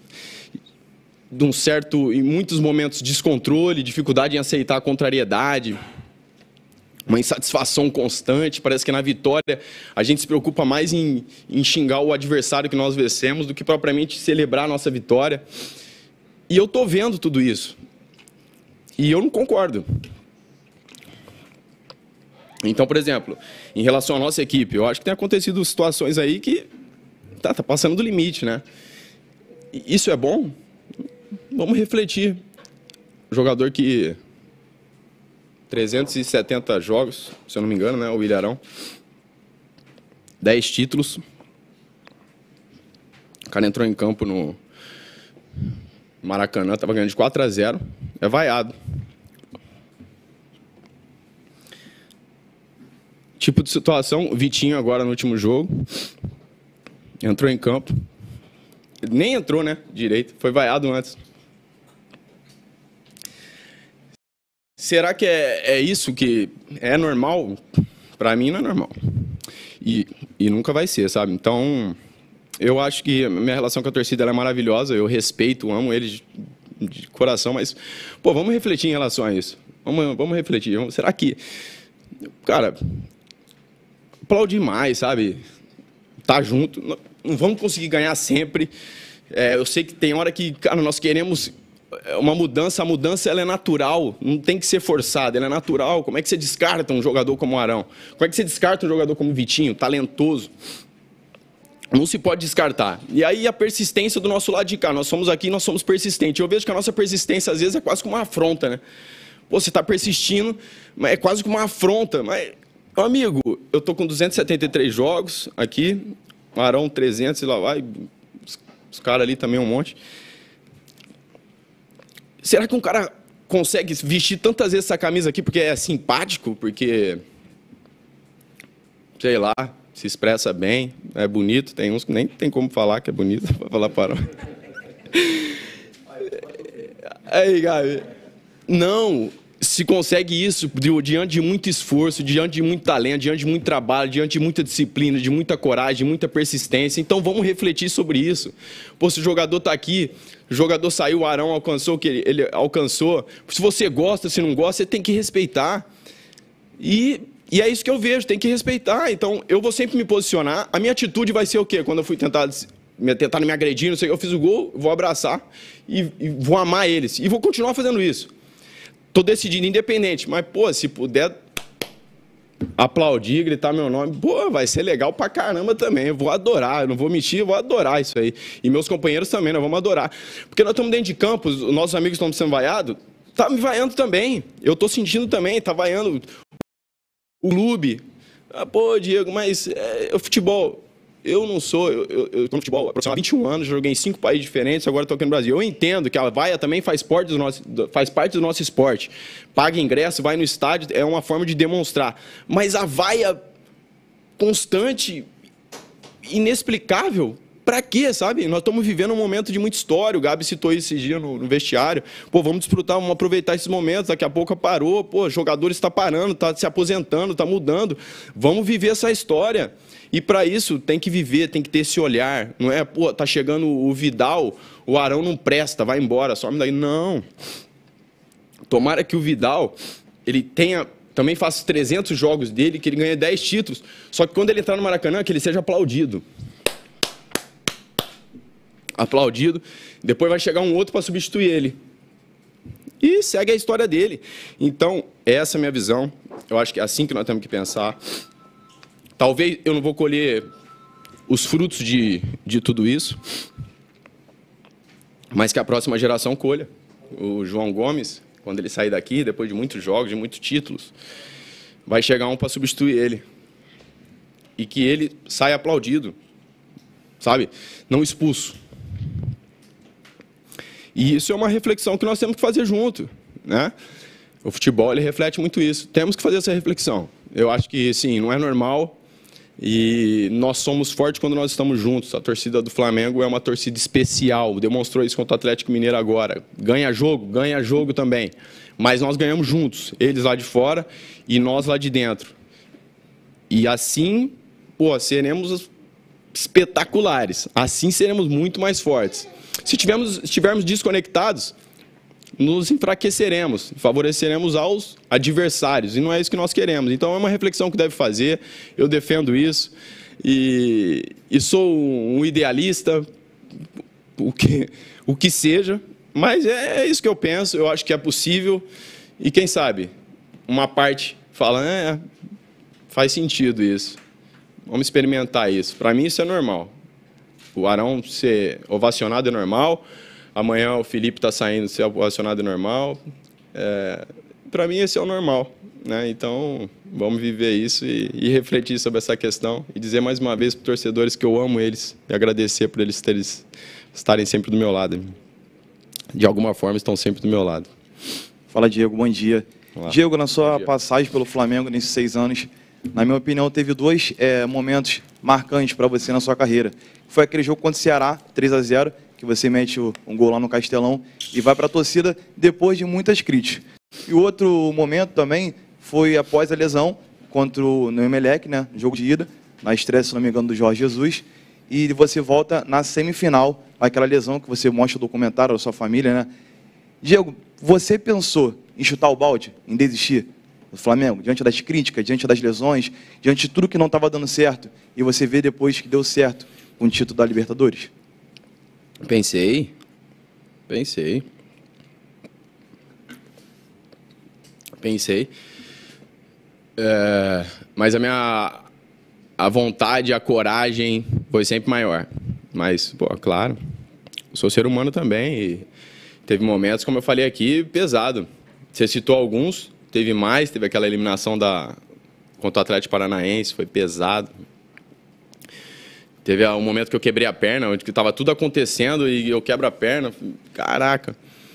um certo, em muitos momentos, descontrole, dificuldade em aceitar a contrariedade, uma insatisfação constante. Parece que na vitória a gente se preocupa mais em xingar o adversário que nós vencemos do que propriamente celebrar a nossa vitória. E eu estou vendo tudo isso. E eu não concordo. Então, por exemplo, em relação à nossa equipe, eu acho que tem acontecido situações aí que tá passando do limite, né? Isso é bom? Vamos refletir. Jogador que 370 jogos, se eu não me engano, né? O Ilharão. 10 títulos. O cara entrou em campo no Maracanã, estava ganhando de 4-0. É vaiado. Tipo de situação, Vitinho agora no último jogo. Entrou em campo. Nem entrou, né? Direito. Foi vaiado antes. Será que é isso que é normal? Para mim não é normal. E nunca vai ser, sabe? Então, eu acho que a minha relação com a torcida ela é maravilhosa. Eu respeito, amo eles de coração, mas, pô, vamos refletir em relação a isso. Vamos refletir. Será que, cara, aplaudir mais, sabe? Tá junto. Não vamos conseguir ganhar sempre. Eu sei que tem hora que, cara, nós queremos uma mudança. A mudança ela é natural, não tem que ser forçada, ela é natural. Como é que você descarta um jogador como o Arão? Como é que você descarta um jogador como o Vitinho, talentoso? Não se pode descartar. E aí a persistência do nosso lado de cá. Nós somos aqui, nós somos persistentes. Eu vejo que a nossa persistência, às vezes, é quase como uma afronta, né? Pô, você está persistindo, mas é quase como uma afronta. Mas, amigo, eu tô com 273 jogos aqui, Arão 300 e lá vai. Os caras ali também um monte. Será que um cara consegue vestir tantas vezes essa camisa aqui porque é simpático, porque, sei lá, se expressa bem, é bonito? Tem uns que nem tem como falar que é bonito, para falar para Arão. Aí, Gabi, não se consegue isso diante de muito esforço, diante de muito talento, diante de muito trabalho, diante de muita disciplina, de muita coragem, de muita persistência. Então vamos refletir sobre isso. Pô, se o jogador está aqui, o jogador saiu, o Arão alcançou o que ele alcançou. Se você gosta, se não gosta, você tem que respeitar. E é isso que eu vejo, tem que respeitar. Então eu vou sempre me posicionar. A minha atitude vai ser o quê? Quando eu fui tentar me agredir, não sei, eu fiz o gol, vou abraçar e vou amar eles. E vou continuar fazendo isso. Tô decidindo independente, mas, pô, se puder aplaudir, gritar meu nome, pô, vai ser legal pra caramba também. Eu vou adorar, eu não vou mentir, eu vou adorar isso aí. E meus companheiros também, nós vamos adorar. Porque nós estamos dentro de campo, os nossos amigos estão sendo vaiados, tá me vaiando também. Eu tô sentindo também, tá vaiando o clube. Ah, pô, Diego, mas o futebol... Eu não sou, eu tô no futebol há 21 anos, joguei em 5 países diferentes, agora estou aqui no Brasil. Eu entendo que a vaia também faz parte do nosso esporte. Paga ingresso, vai no estádio, é uma forma de demonstrar. Mas a vaia constante, inexplicável, pra quê, sabe? Nós estamos vivendo um momento de muita história, o Gabi citou isso esse dia no vestiário. Pô, vamos desfrutar, vamos aproveitar esses momentos, daqui a pouco parou, pô, jogadores está parando, está se aposentando, está mudando. Vamos viver essa história. E para isso tem que viver, tem que ter esse olhar. Não é, pô, tá chegando o Vidal, o Arão não presta, vai embora, some daí. Não. Tomara que o Vidal, ele tenha, também faça 300 jogos dele, que ele ganhe 10 títulos. Só que quando ele entrar no Maracanã, que ele seja aplaudido. Aplaudido. Depois vai chegar um outro para substituir ele. E segue a história dele. Então, essa é a minha visão. Eu acho que é assim que nós temos que pensar. Talvez eu não vou colher os frutos de tudo isso, mas que a próxima geração colha. O João Gomes, quando ele sair daqui, depois de muitos jogos, de muitos títulos, vai chegar um para substituir ele. E que ele saia aplaudido, sabe? Não expulso. E isso é uma reflexão que nós temos que fazer junto, né? O futebol, ele reflete muito isso. Temos que fazer essa reflexão. Eu acho que, sim, não é normal. E nós somos fortes quando nós estamos juntos. A torcida do Flamengo é uma torcida especial. Demonstrou isso contra o Atlético Mineiro agora. Ganha jogo também. Mas nós ganhamos juntos. Eles lá de fora e nós lá de dentro. E assim, seremos espetaculares. Assim seremos muito mais fortes. Se estivermos desconectados, nos enfraqueceremos, favoreceremos aos adversários, e não é isso que nós queremos. Então é uma reflexão que deve fazer, eu defendo isso, e sou um idealista, o que seja, mas é isso que eu penso, eu acho que é possível, e quem sabe, uma parte fala, faz sentido isso, vamos experimentar isso. Para mim isso é normal, o Arão ser ovacionado é normal, amanhã o Felipe está saindo, ser ovacionado é normal. Para mim, esse é o normal, né? Então, vamos viver isso e refletir sobre essa questão. E dizer mais uma vez para os torcedores que eu amo eles e agradecer por eles estarem sempre do meu lado. De alguma forma, estão sempre do meu lado. Fala, Diego. Bom dia. Olá. Diego, na sua passagem pelo Flamengo nesses 6 anos, na minha opinião, teve 2 momentos marcantes para você na sua carreira. Foi aquele jogo contra o Ceará, 3-0, que você mete um gol lá no Castelão e vai para a torcida depois de muitas críticas. E o outro momento também foi após a lesão contra o Emelec, né, jogo de ida, na estreia, se não me engano, do Jorge Jesus, e você volta na semifinal, aquela lesão que você mostra no documentário da sua família, né? Diego, você pensou em chutar o balde, em desistir do Flamengo, diante das críticas, diante das lesões, diante de tudo que não estava dando certo, e você vê depois que deu certo com o título da Libertadores? Pensei. Mas a vontade, a coragem foi sempre maior. Mas, claro, eu sou ser humano também e teve momentos, como eu falei aqui, pesado. Você citou alguns, teve mais, teve aquela eliminação contra o Atlético Paranaense, foi pesado. Teve um momento que eu quebrei a perna, onde estava tudo acontecendo e eu quebro a perna. Caraca.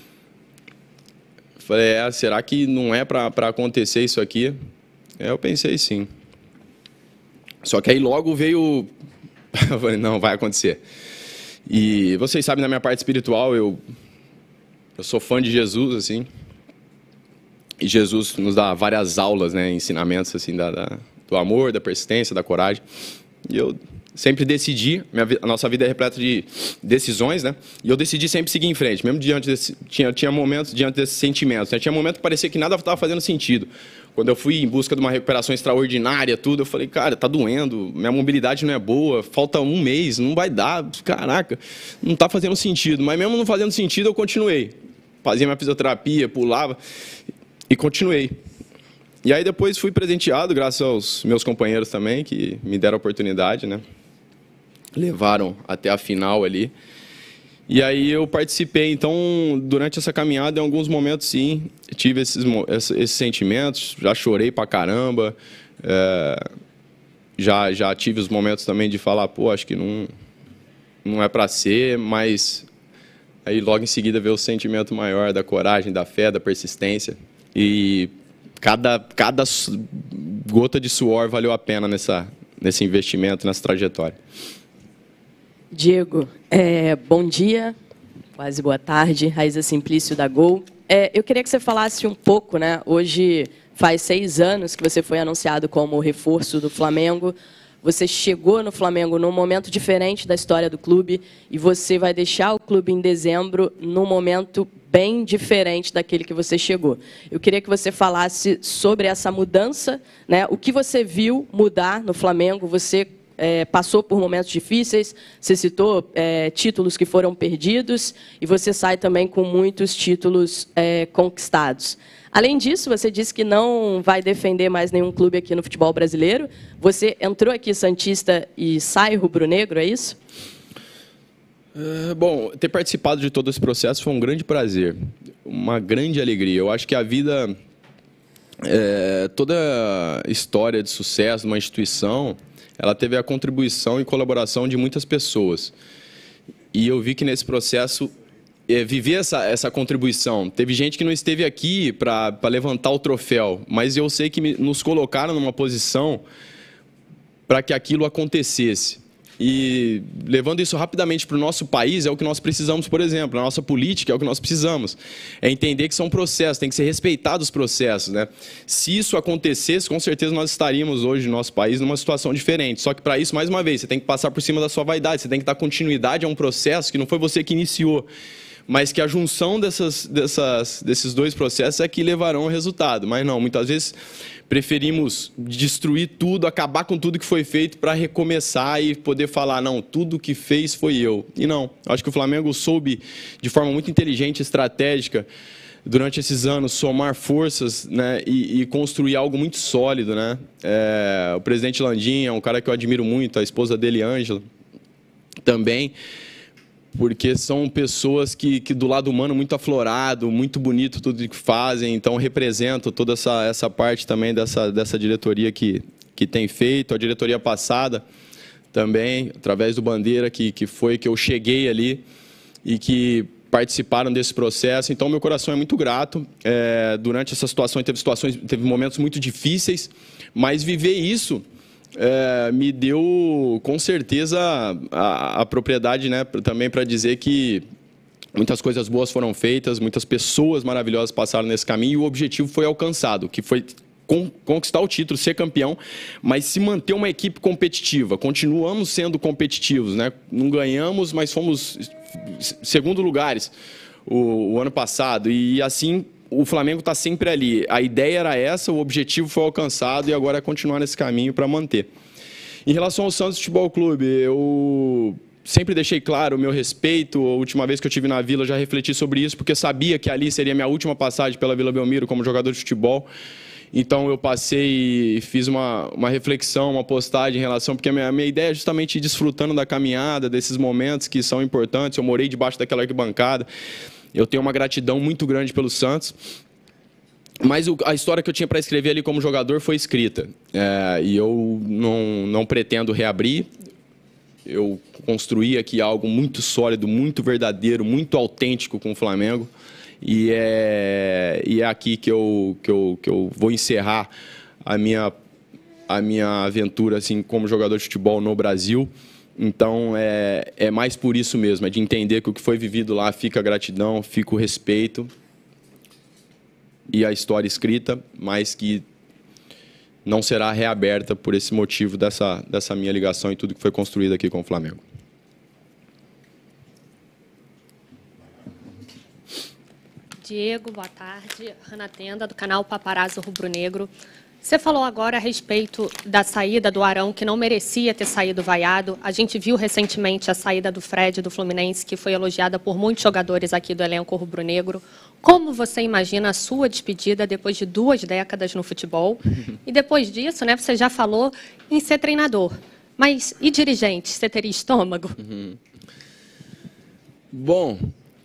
Falei, será que não é para acontecer isso aqui? Eu pensei sim. Só que aí logo veio... Eu falei, não, vai acontecer. E vocês sabem, na minha parte espiritual, eu sou fã de Jesus, assim. E Jesus nos dá várias aulas, né, ensinamentos, assim, do amor, da persistência, da coragem. E eu sempre decidi, a nossa vida é repleta de decisões, né? E eu decidi sempre seguir em frente, mesmo diante tinha momentos diante desses sentimentos, né? Tinha momentos que parecia que nada estava fazendo sentido. Quando eu fui em busca de uma recuperação extraordinária, tudo, eu falei, cara, tá doendo, minha mobilidade não é boa, falta 1 mês, não vai dar, caraca, não tá fazendo sentido. Mas mesmo não fazendo sentido, eu continuei. Fazia minha fisioterapia, pulava e continuei. E aí depois fui presenteado, graças aos meus companheiros também, que me deram a oportunidade, né? Levaram até a final ali. E aí eu participei. Então, durante essa caminhada, em alguns momentos, sim, tive esses sentimentos. Já chorei pra caramba. Já tive os momentos também de falar, acho que não é pra ser, mas aí logo em seguida veio o sentimento maior da coragem, da fé, da persistência. E cada gota de suor valeu a pena nesse investimento, nessa trajetória. Diego, bom dia, quase boa tarde, Raíza Simplício da Gol. Eu queria que você falasse um pouco, né? Hoje faz 6 anos que você foi anunciado como reforço do Flamengo. Você chegou no Flamengo num momento diferente da história do clube e você vai deixar o clube em dezembro num momento bem diferente daquele que você chegou. Eu queria que você falasse sobre essa mudança, né? O que você viu mudar no Flamengo, você passou por momentos difíceis, você citou títulos que foram perdidos e você sai também com muitos títulos conquistados. Além disso, você disse que não vai defender mais nenhum clube aqui no futebol brasileiro. Você entrou aqui santista e sai rubro-negro, é isso? Bom, ter participado de todo esse processo foi um grande prazer, uma grande alegria. Eu acho que a vida, toda história de sucesso de uma instituição, ela teve a contribuição e colaboração de muitas pessoas. E eu vi que nesse processo, viver essa contribuição. Teve gente que não esteve aqui para levantar o troféu, mas eu sei que nos colocaram numa posição para que aquilo acontecesse. E levando isso rapidamente para o nosso país, é o que nós precisamos, por exemplo, a nossa política é o que nós precisamos. É entender que são processos, tem que ser respeitados os processos, né? Se isso acontecesse, com certeza nós estaríamos hoje no nosso país numa situação diferente. Só que para isso, mais uma vez, você tem que passar por cima da sua vaidade, você tem que dar continuidade a um processo que não foi você que iniciou, mas que a junção desses dois processos é que levarão ao resultado. Mas não, muitas vezes preferimos destruir tudo, acabar com tudo que foi feito para recomeçar e poder falar, não, tudo que fez foi eu. E não, acho que o Flamengo soube, de forma muito inteligente e estratégica, durante esses anos, somar forças, né, e construir algo muito sólido, né? O presidente Landim é um cara que eu admiro muito, a esposa dele, Ângela, também, porque são pessoas que do lado humano muito aflorado, muito bonito tudo que fazem, então representam toda essa parte também dessa diretoria que tem feito, a diretoria passada também, através do Bandeira, que foi que eu cheguei ali e que participaram desse processo, então meu coração é muito grato. Durante essa situação teve momentos muito difíceis, mas viver isso me deu, com certeza, a propriedade, né, também para dizer que muitas coisas boas foram feitas, muitas pessoas maravilhosas passaram nesse caminho e o objetivo foi alcançado, que foi conquistar o título, ser campeão, mas se manter uma equipe competitiva. Continuamos sendo competitivos, né? Não ganhamos, mas fomos segundo lugares o ano passado e assim o Flamengo está sempre ali. A ideia era essa, o objetivo foi alcançado e agora é continuar nesse caminho para manter. Em relação ao Santos Futebol Clube, eu sempre deixei claro o meu respeito. A última vez que eu estive na Vila, eu já refleti sobre isso, porque sabia que ali seria a minha última passagem pela Vila Belmiro como jogador de futebol. Então eu passei e fiz uma reflexão, uma postagem em relação, porque a minha ideia é justamente ir desfrutando da caminhada, desses momentos que são importantes. Eu morei debaixo daquela arquibancada. Eu tenho uma gratidão muito grande pelo Santos, mas a história que eu tinha para escrever ali como jogador foi escrita. E eu não pretendo reabrir. Eu construí aqui algo muito sólido, muito verdadeiro, muito autêntico com o Flamengo. E é aqui que eu vou encerrar a minha aventura assim, como jogador de futebol no Brasil. Então, é mais por isso mesmo, é de entender que o que foi vivido lá fica a gratidão, fica o respeito e a história escrita, mas que não será reaberta por esse motivo dessa minha ligação e tudo que foi construído aqui com o Flamengo. Diego, boa tarde. Ana Tenda, do canal Paparazzo Rubro Negro. Você falou agora a respeito da saída do Arão, que não merecia ter saído vaiado. A gente viu recentemente a saída do Fred, do Fluminense, que foi elogiada por muitos jogadores aqui do elenco rubro-negro. Como você imagina a sua despedida depois de 2 décadas no futebol? E depois disso, né, você já falou em ser treinador. Mas e dirigente? Você teria estômago? Bom,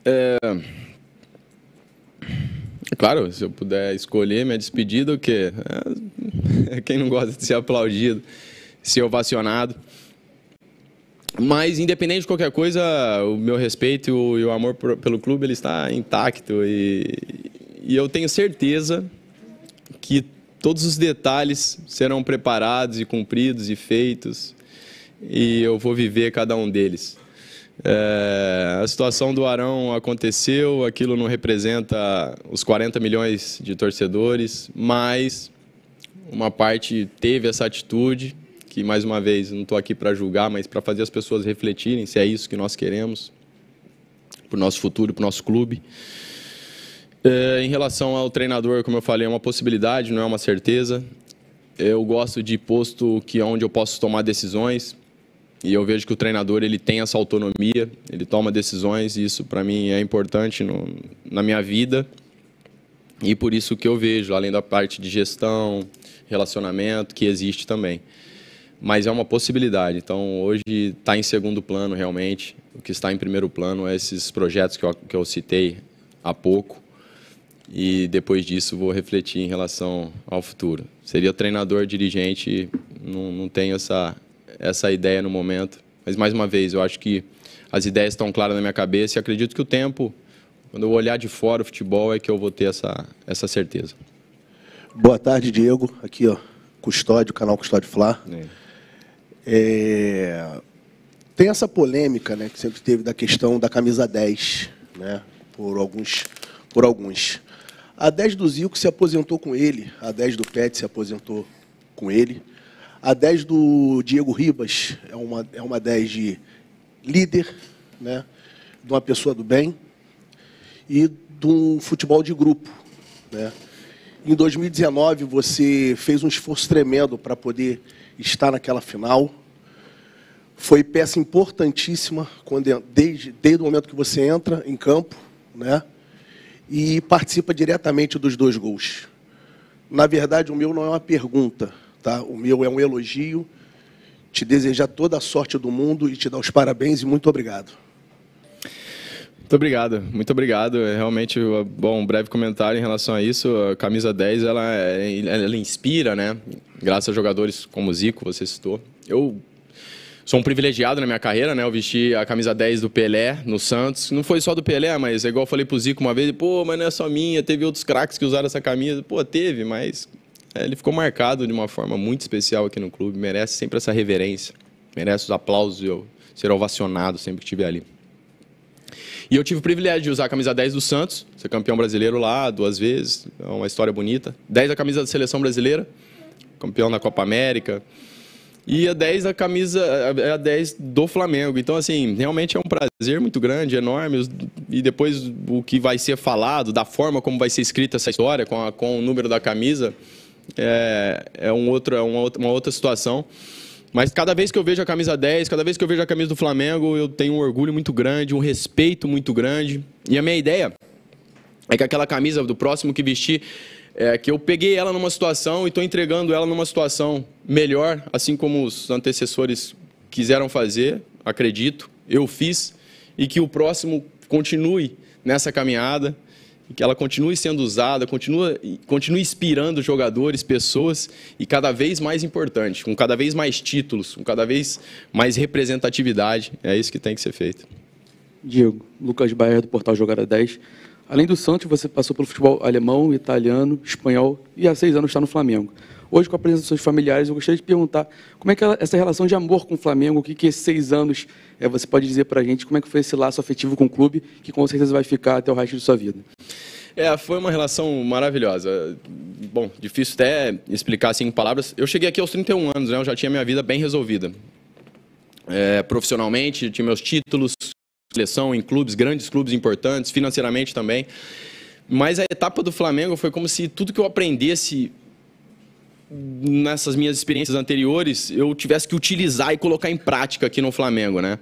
claro, se eu puder escolher minha despedida, o quê? Quem não gosta de ser aplaudido, ser ovacionado. Mas, independente de qualquer coisa, o meu respeito e o amor pelo clube ele está intacto. E eu tenho certeza que todos os detalhes serão preparados e cumpridos e feitos. E eu vou viver cada um deles. A situação do Arão aconteceu, aquilo não representa os 40 milhões de torcedores, mas uma parte teve essa atitude, que mais uma vez, não estou aqui para julgar, mas para fazer as pessoas refletirem se é isso que nós queremos para o nosso futuro, para o nosso clube. Em relação ao treinador, como eu falei, é uma possibilidade, não é uma certeza. Eu gosto de posto onde eu posso tomar decisões. E eu vejo que o treinador ele tem essa autonomia, ele toma decisões, e isso para mim é importante na minha vida. E por isso que eu vejo, além da parte de gestão, relacionamento, que existe também. Mas é uma possibilidade. Então, hoje está em segundo plano, realmente. O que está em primeiro plano é esses projetos que eu citei há pouco. E depois disso vou refletir em relação ao futuro. Seria treinador, dirigente, não tenho essa ideia no momento. Mas, mais uma vez, eu acho que as ideias estão claras na minha cabeça e acredito que o tempo, quando eu olhar de fora o futebol, é que eu vou ter essa certeza. Boa tarde, Diego. Aqui, ó, Custódio, canal Custódio Fla. Tem essa polêmica, né, que sempre teve da questão da camisa 10, né, por alguns. A 10 do Zico se aposentou com ele, a 10 do Pet se aposentou com ele. A 10 do Diego Ribas é uma 10 de líder, né, de uma pessoa do bem e de um futebol de grupo, né. Em 2019, você fez um esforço tremendo para poder estar naquela final. Foi peça importantíssima desde o momento que você entra em campo, né, e participa diretamente dos 2 gols. Na verdade, o meu não é uma pergunta, tá? O meu é um elogio, te desejar toda a sorte do mundo e te dar os parabéns e muito obrigado. Muito obrigado. Realmente, bom, um breve comentário em relação a isso. A camisa 10, ela inspira, né? Graças a jogadores como o Zico, você citou. Eu sou um privilegiado na minha carreira, né? Eu vesti a camisa 10 do Pelé no Santos. Não foi só do Pelé, mas é igual eu falei pro Zico uma vez, pô, mas não é só minha, teve outros craques que usaram essa camisa. Pô, teve, mas ele ficou marcado de uma forma muito especial aqui no clube, merece sempre essa reverência, merece os aplausos e eu ser ovacionado sempre que estiver ali. E eu tive o privilégio de usar a camisa 10 do Santos, ser campeão brasileiro lá 2 vezes, é uma história bonita. 10 da camisa da seleção brasileira, campeão da Copa América. E a 10 da camisa, a 10 do Flamengo. Então, assim, realmente é um prazer muito grande, enorme. E depois o que vai ser falado, da forma como vai ser escrita essa história, com o número da camisa, é uma outra situação. Mas cada vez que eu vejo a camisa 10, cada vez que eu vejo a camisa do Flamengo, eu tenho um orgulho muito grande, um respeito muito grande. E a minha ideia é que aquela camisa do próximo que vestir, que eu peguei ela numa situação e estou entregando ela numa situação melhor, assim como os antecessores quiseram fazer, acredito, eu fiz, e que o próximo continue nessa caminhada, e que ela continue sendo usada, continue inspirando jogadores, pessoas, e cada vez mais importante, com cada vez mais títulos, com cada vez mais representatividade. É isso que tem que ser feito. Diego, Lucas Baer, do portal Jogada 10. Além do Santos, você passou pelo futebol alemão, italiano, espanhol e há 6 anos está no Flamengo. Hoje, com a presença dos seus familiares, eu gostaria de perguntar como é que é essa relação de amor com o Flamengo, o que esses 6 anos você pode dizer para a gente, como é que foi esse laço afetivo com o clube, que com certeza vai ficar até o resto de sua vida. Foi uma relação maravilhosa. Bom, difícil até explicar assim em palavras. Eu cheguei aqui aos 31 anos, né? Eu já tinha minha vida bem resolvida. Profissionalmente, tinha meus títulos, seleção em clubes, grandes clubes importantes, financeiramente também. Mas a etapa do Flamengo foi como se tudo que eu aprendesse nessas minhas experiências anteriores, eu tivesse que utilizar e colocar em prática aqui no Flamengo, né?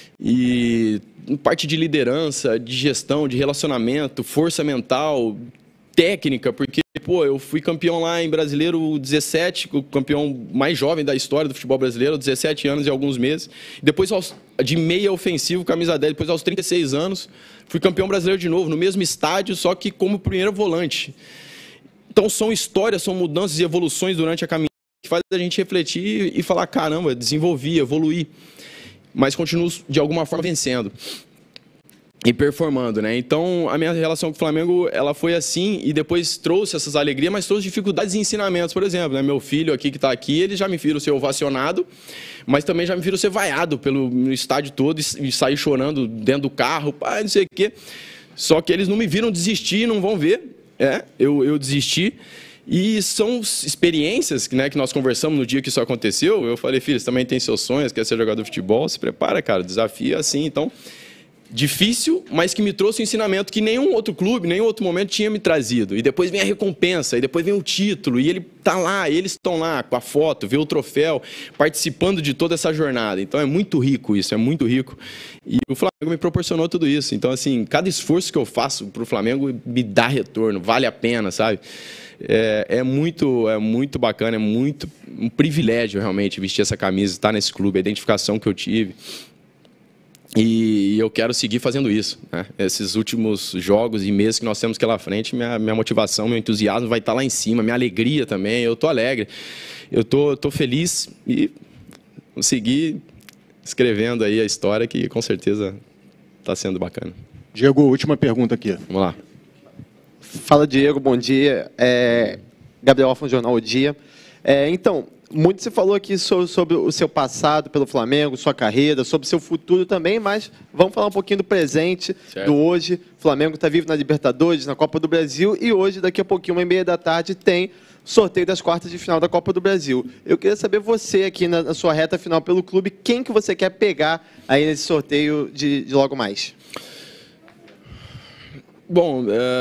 E parte de liderança, de gestão, de relacionamento, força mental, técnica, porque, pô, eu fui campeão lá em Brasileiro 17, o campeão mais jovem da história do futebol brasileiro, 17 anos e alguns meses. Depois, de meia ofensivo, camisa 10, depois aos 36 anos, fui campeão brasileiro de novo, no mesmo estádio, só que como primeiro volante. Então, são histórias, são mudanças e evoluções durante a caminhada que faz a gente refletir e falar, caramba, desenvolvi, evoluí. Mas continuo, de alguma forma, vencendo e performando, né? Então, a minha relação com o Flamengo, ela foi assim e depois trouxe essas alegrias, mas trouxe dificuldades e ensinamentos, por exemplo, né? Meu filho aqui que está aqui, ele já me viram ser ovacionado, mas também já me viram ser vaiado no estádio todo e sair chorando dentro do carro, pai, não sei o quê. Só que eles não me viram desistir, não vão ver. Eu desisti. E são experiências, né, que nós conversamos no dia que isso aconteceu. Eu falei, filho, você também tem seus sonhos, quer ser jogador de futebol? Se prepara, cara, o desafio é assim. Então, difícil, mas que me trouxe um ensinamento que nenhum outro clube, nenhum outro momento tinha me trazido. E depois vem a recompensa, e depois vem o título, e ele tá lá, eles estão lá com a foto, vê o troféu, participando de toda essa jornada. Então é muito rico isso, é muito rico. E o Flamengo me proporcionou tudo isso. Então, assim, cada esforço que eu faço pro Flamengo me dá retorno, vale a pena, sabe? É muito bacana, é muito um privilégio realmente vestir essa camisa, estar nesse clube, a identificação que eu tive. E eu quero seguir fazendo isso, né? Esses últimos jogos e meses que nós temos aqui lá à frente, minha motivação, meu entusiasmo vai estar lá em cima, minha alegria também. Eu tô alegre, eu tô feliz e vou seguir escrevendo aí a história que com certeza está sendo bacana. Diego, última pergunta aqui. Vamos lá. Fala, Diego, bom dia. Gabriel Alfa, Jornal O Dia. Então, muito se falou aqui sobre o seu passado pelo Flamengo, sua carreira, sobre o seu futuro também, mas vamos falar um pouquinho do presente, do hoje. O Flamengo está vivo na Libertadores, na Copa do Brasil, e hoje, daqui a pouquinho, 1h30 da tarde, tem sorteio das quartas de final da Copa do Brasil. Eu queria saber você aqui na sua reta final pelo clube, quem que você quer pegar aí nesse sorteio de logo mais? Bom,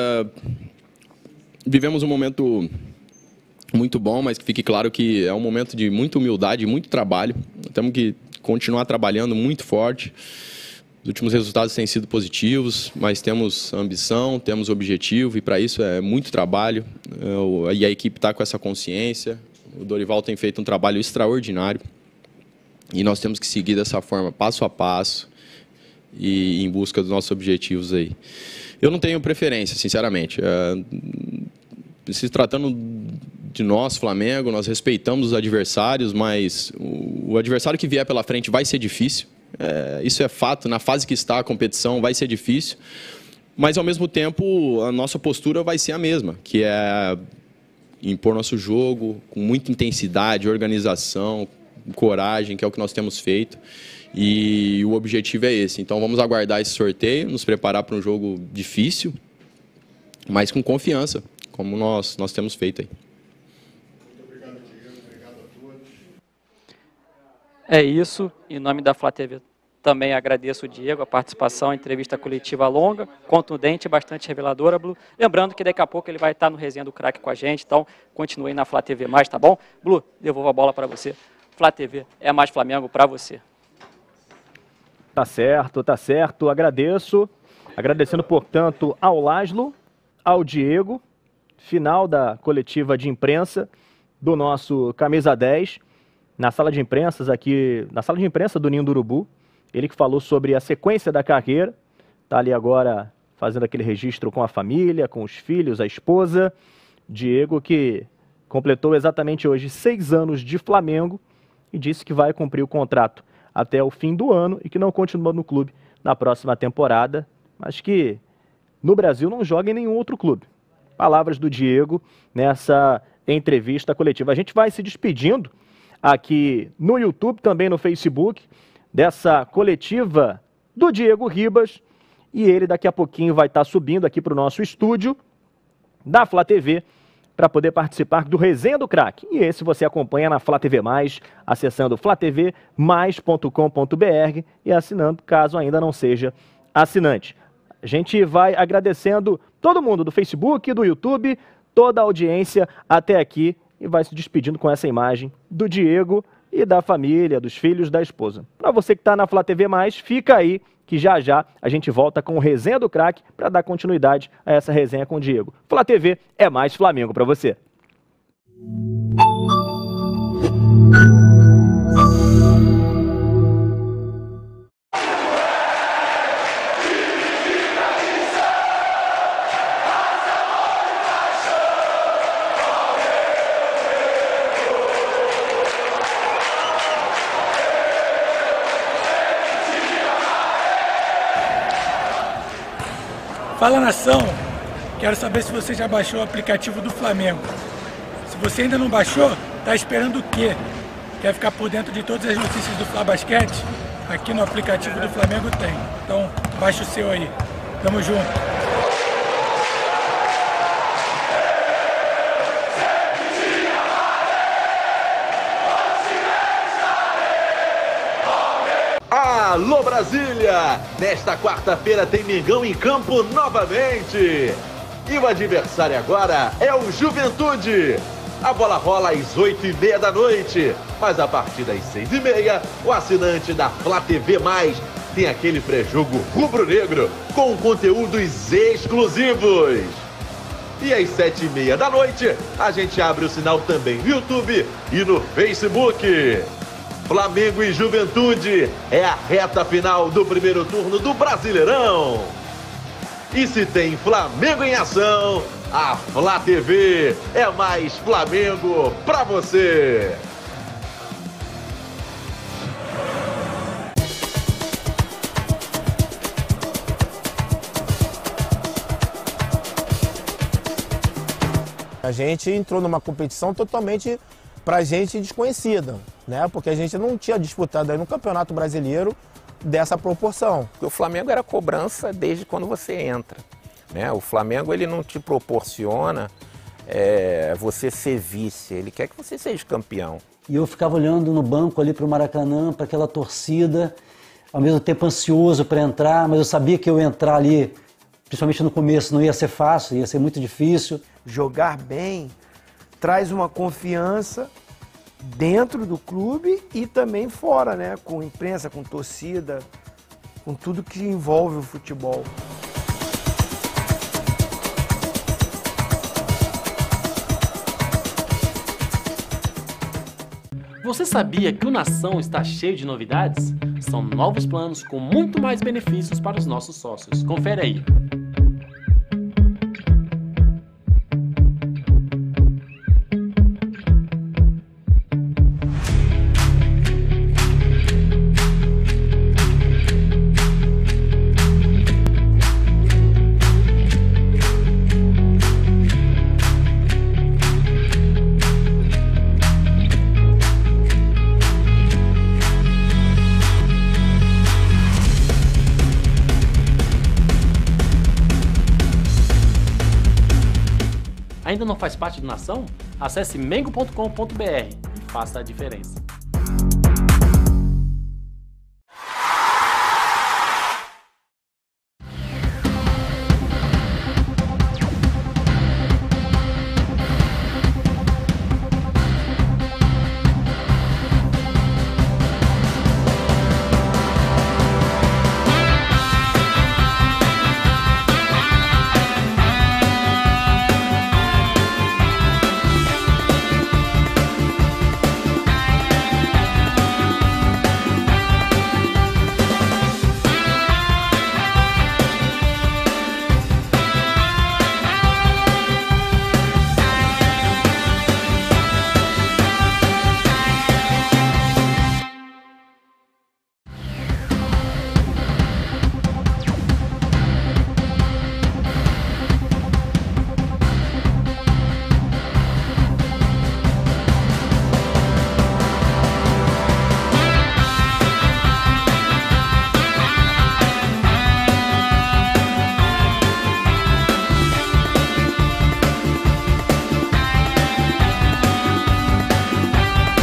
vivemos um momento muito bom, mas que fique claro que é um momento de muita humildade, muito trabalho. Temos que continuar trabalhando muito forte. Os últimos resultados têm sido positivos, mas temos ambição, temos objetivo, e para isso é muito trabalho. E a equipe está com essa consciência. O Dorival tem feito um trabalho extraordinário e nós temos que seguir dessa forma, passo a passo, e em busca dos nossos objetivos aí. Eu não tenho preferência, sinceramente. Se tratando de nós, Flamengo, nós respeitamos os adversários, mas o adversário que vier pela frente vai ser difícil. Isso é fato, na fase que está a competição vai ser difícil, mas ao mesmo tempo a nossa postura vai ser a mesma, que é impor nosso jogo com muita intensidade, organização, coragem, que é o que nós temos feito, e o objetivo é esse. Então vamos aguardar esse sorteio, nos preparar para um jogo difícil, mas com confiança, como nós temos feito aí. É isso. Em nome da Flá TV, também agradeço o Diego, a participação, a entrevista coletiva longa, contundente, bastante reveladora, Blue. Lembrando que daqui a pouco ele vai estar no Resenha do Craque com a gente, então continue na Flá TV+, tá bom? Blue, devolvo a bola para você. Flá TV é mais Flamengo para você. Tá certo, tá certo. Agradeço. Agradecendo, portanto, ao Laszlo, ao Diego, final da coletiva de imprensa do nosso Camisa 10, na sala de imprensas aqui, na sala de imprensa do Ninho do Urubu. Ele que falou sobre a sequência da carreira, está ali agora fazendo aquele registro com a família, com os filhos, a esposa. Diego que completou exatamente hoje 6 anos de Flamengo e disse que vai cumprir o contrato até o fim do ano e que não continua no clube na próxima temporada, mas que no Brasil não joga em nenhum outro clube. Palavras do Diego nessa entrevista coletiva. A gente vai se despedindo aqui no YouTube, também no Facebook, dessa coletiva do Diego Ribas, e ele daqui a pouquinho vai estar subindo aqui para o nosso estúdio da Flá TV para poder participar do Resenha do Craque. E esse você acompanha na Flá TV+, acessando flatvmais.com.br e assinando, caso ainda não seja assinante. A gente vai agradecendo todo mundo do Facebook, do YouTube, toda a audiência até aqui, e vai se despedindo com essa imagem do Diego e da família, dos filhos, da esposa. Para você que está na Flá TV+, fica aí que já já a gente volta com o Resenha do Craque para dar continuidade a essa resenha com o Diego. Flá TV é mais Flamengo para você. Fala, nação! Quero saber se você já baixou o aplicativo do Flamengo. Se você ainda não baixou, tá esperando o quê? Quer ficar por dentro de todas as notícias do Fla Basquete? Aqui no aplicativo do Flamengo tem. Então, baixa o seu aí. Tamo junto! Alô Brasília! Nesta quarta-feira tem Mengão em campo novamente. E o adversário agora é o Juventude. A bola rola às 8h30 da noite. Mas a partir das 6h30, o assinante da Flá TV+, tem aquele pré-jogo rubro-negro com conteúdos exclusivos. E às 7h30 da noite, a gente abre o sinal também no YouTube e no Facebook. Flamengo e Juventude é a reta final do primeiro turno do Brasileirão. E se tem Flamengo em ação, a Flá TV é mais Flamengo pra você. A gente entrou numa competição totalmente pra gente desconhecida, né? Porque a gente não tinha disputado aí no Campeonato Brasileiro dessa proporção. O Flamengo era cobrança desde quando você entra, né? O Flamengo ele não te proporciona você ser vice, ele quer que você seja campeão. E eu ficava olhando no banco ali para o Maracanã, para aquela torcida, ao mesmo tempo ansioso para entrar, mas eu sabia que eu ia entrar ali, principalmente no começo, não ia ser fácil, ia ser muito difícil. Jogar bem traz uma confiança dentro do clube e também fora, né? Com imprensa, com torcida, com tudo que envolve o futebol. Você sabia que o Nação está cheio de novidades? São novos planos com muito mais benefícios para os nossos sócios. Confere aí. Ainda não faz parte do Nação? Acesse mengo.com.br e faça a diferença.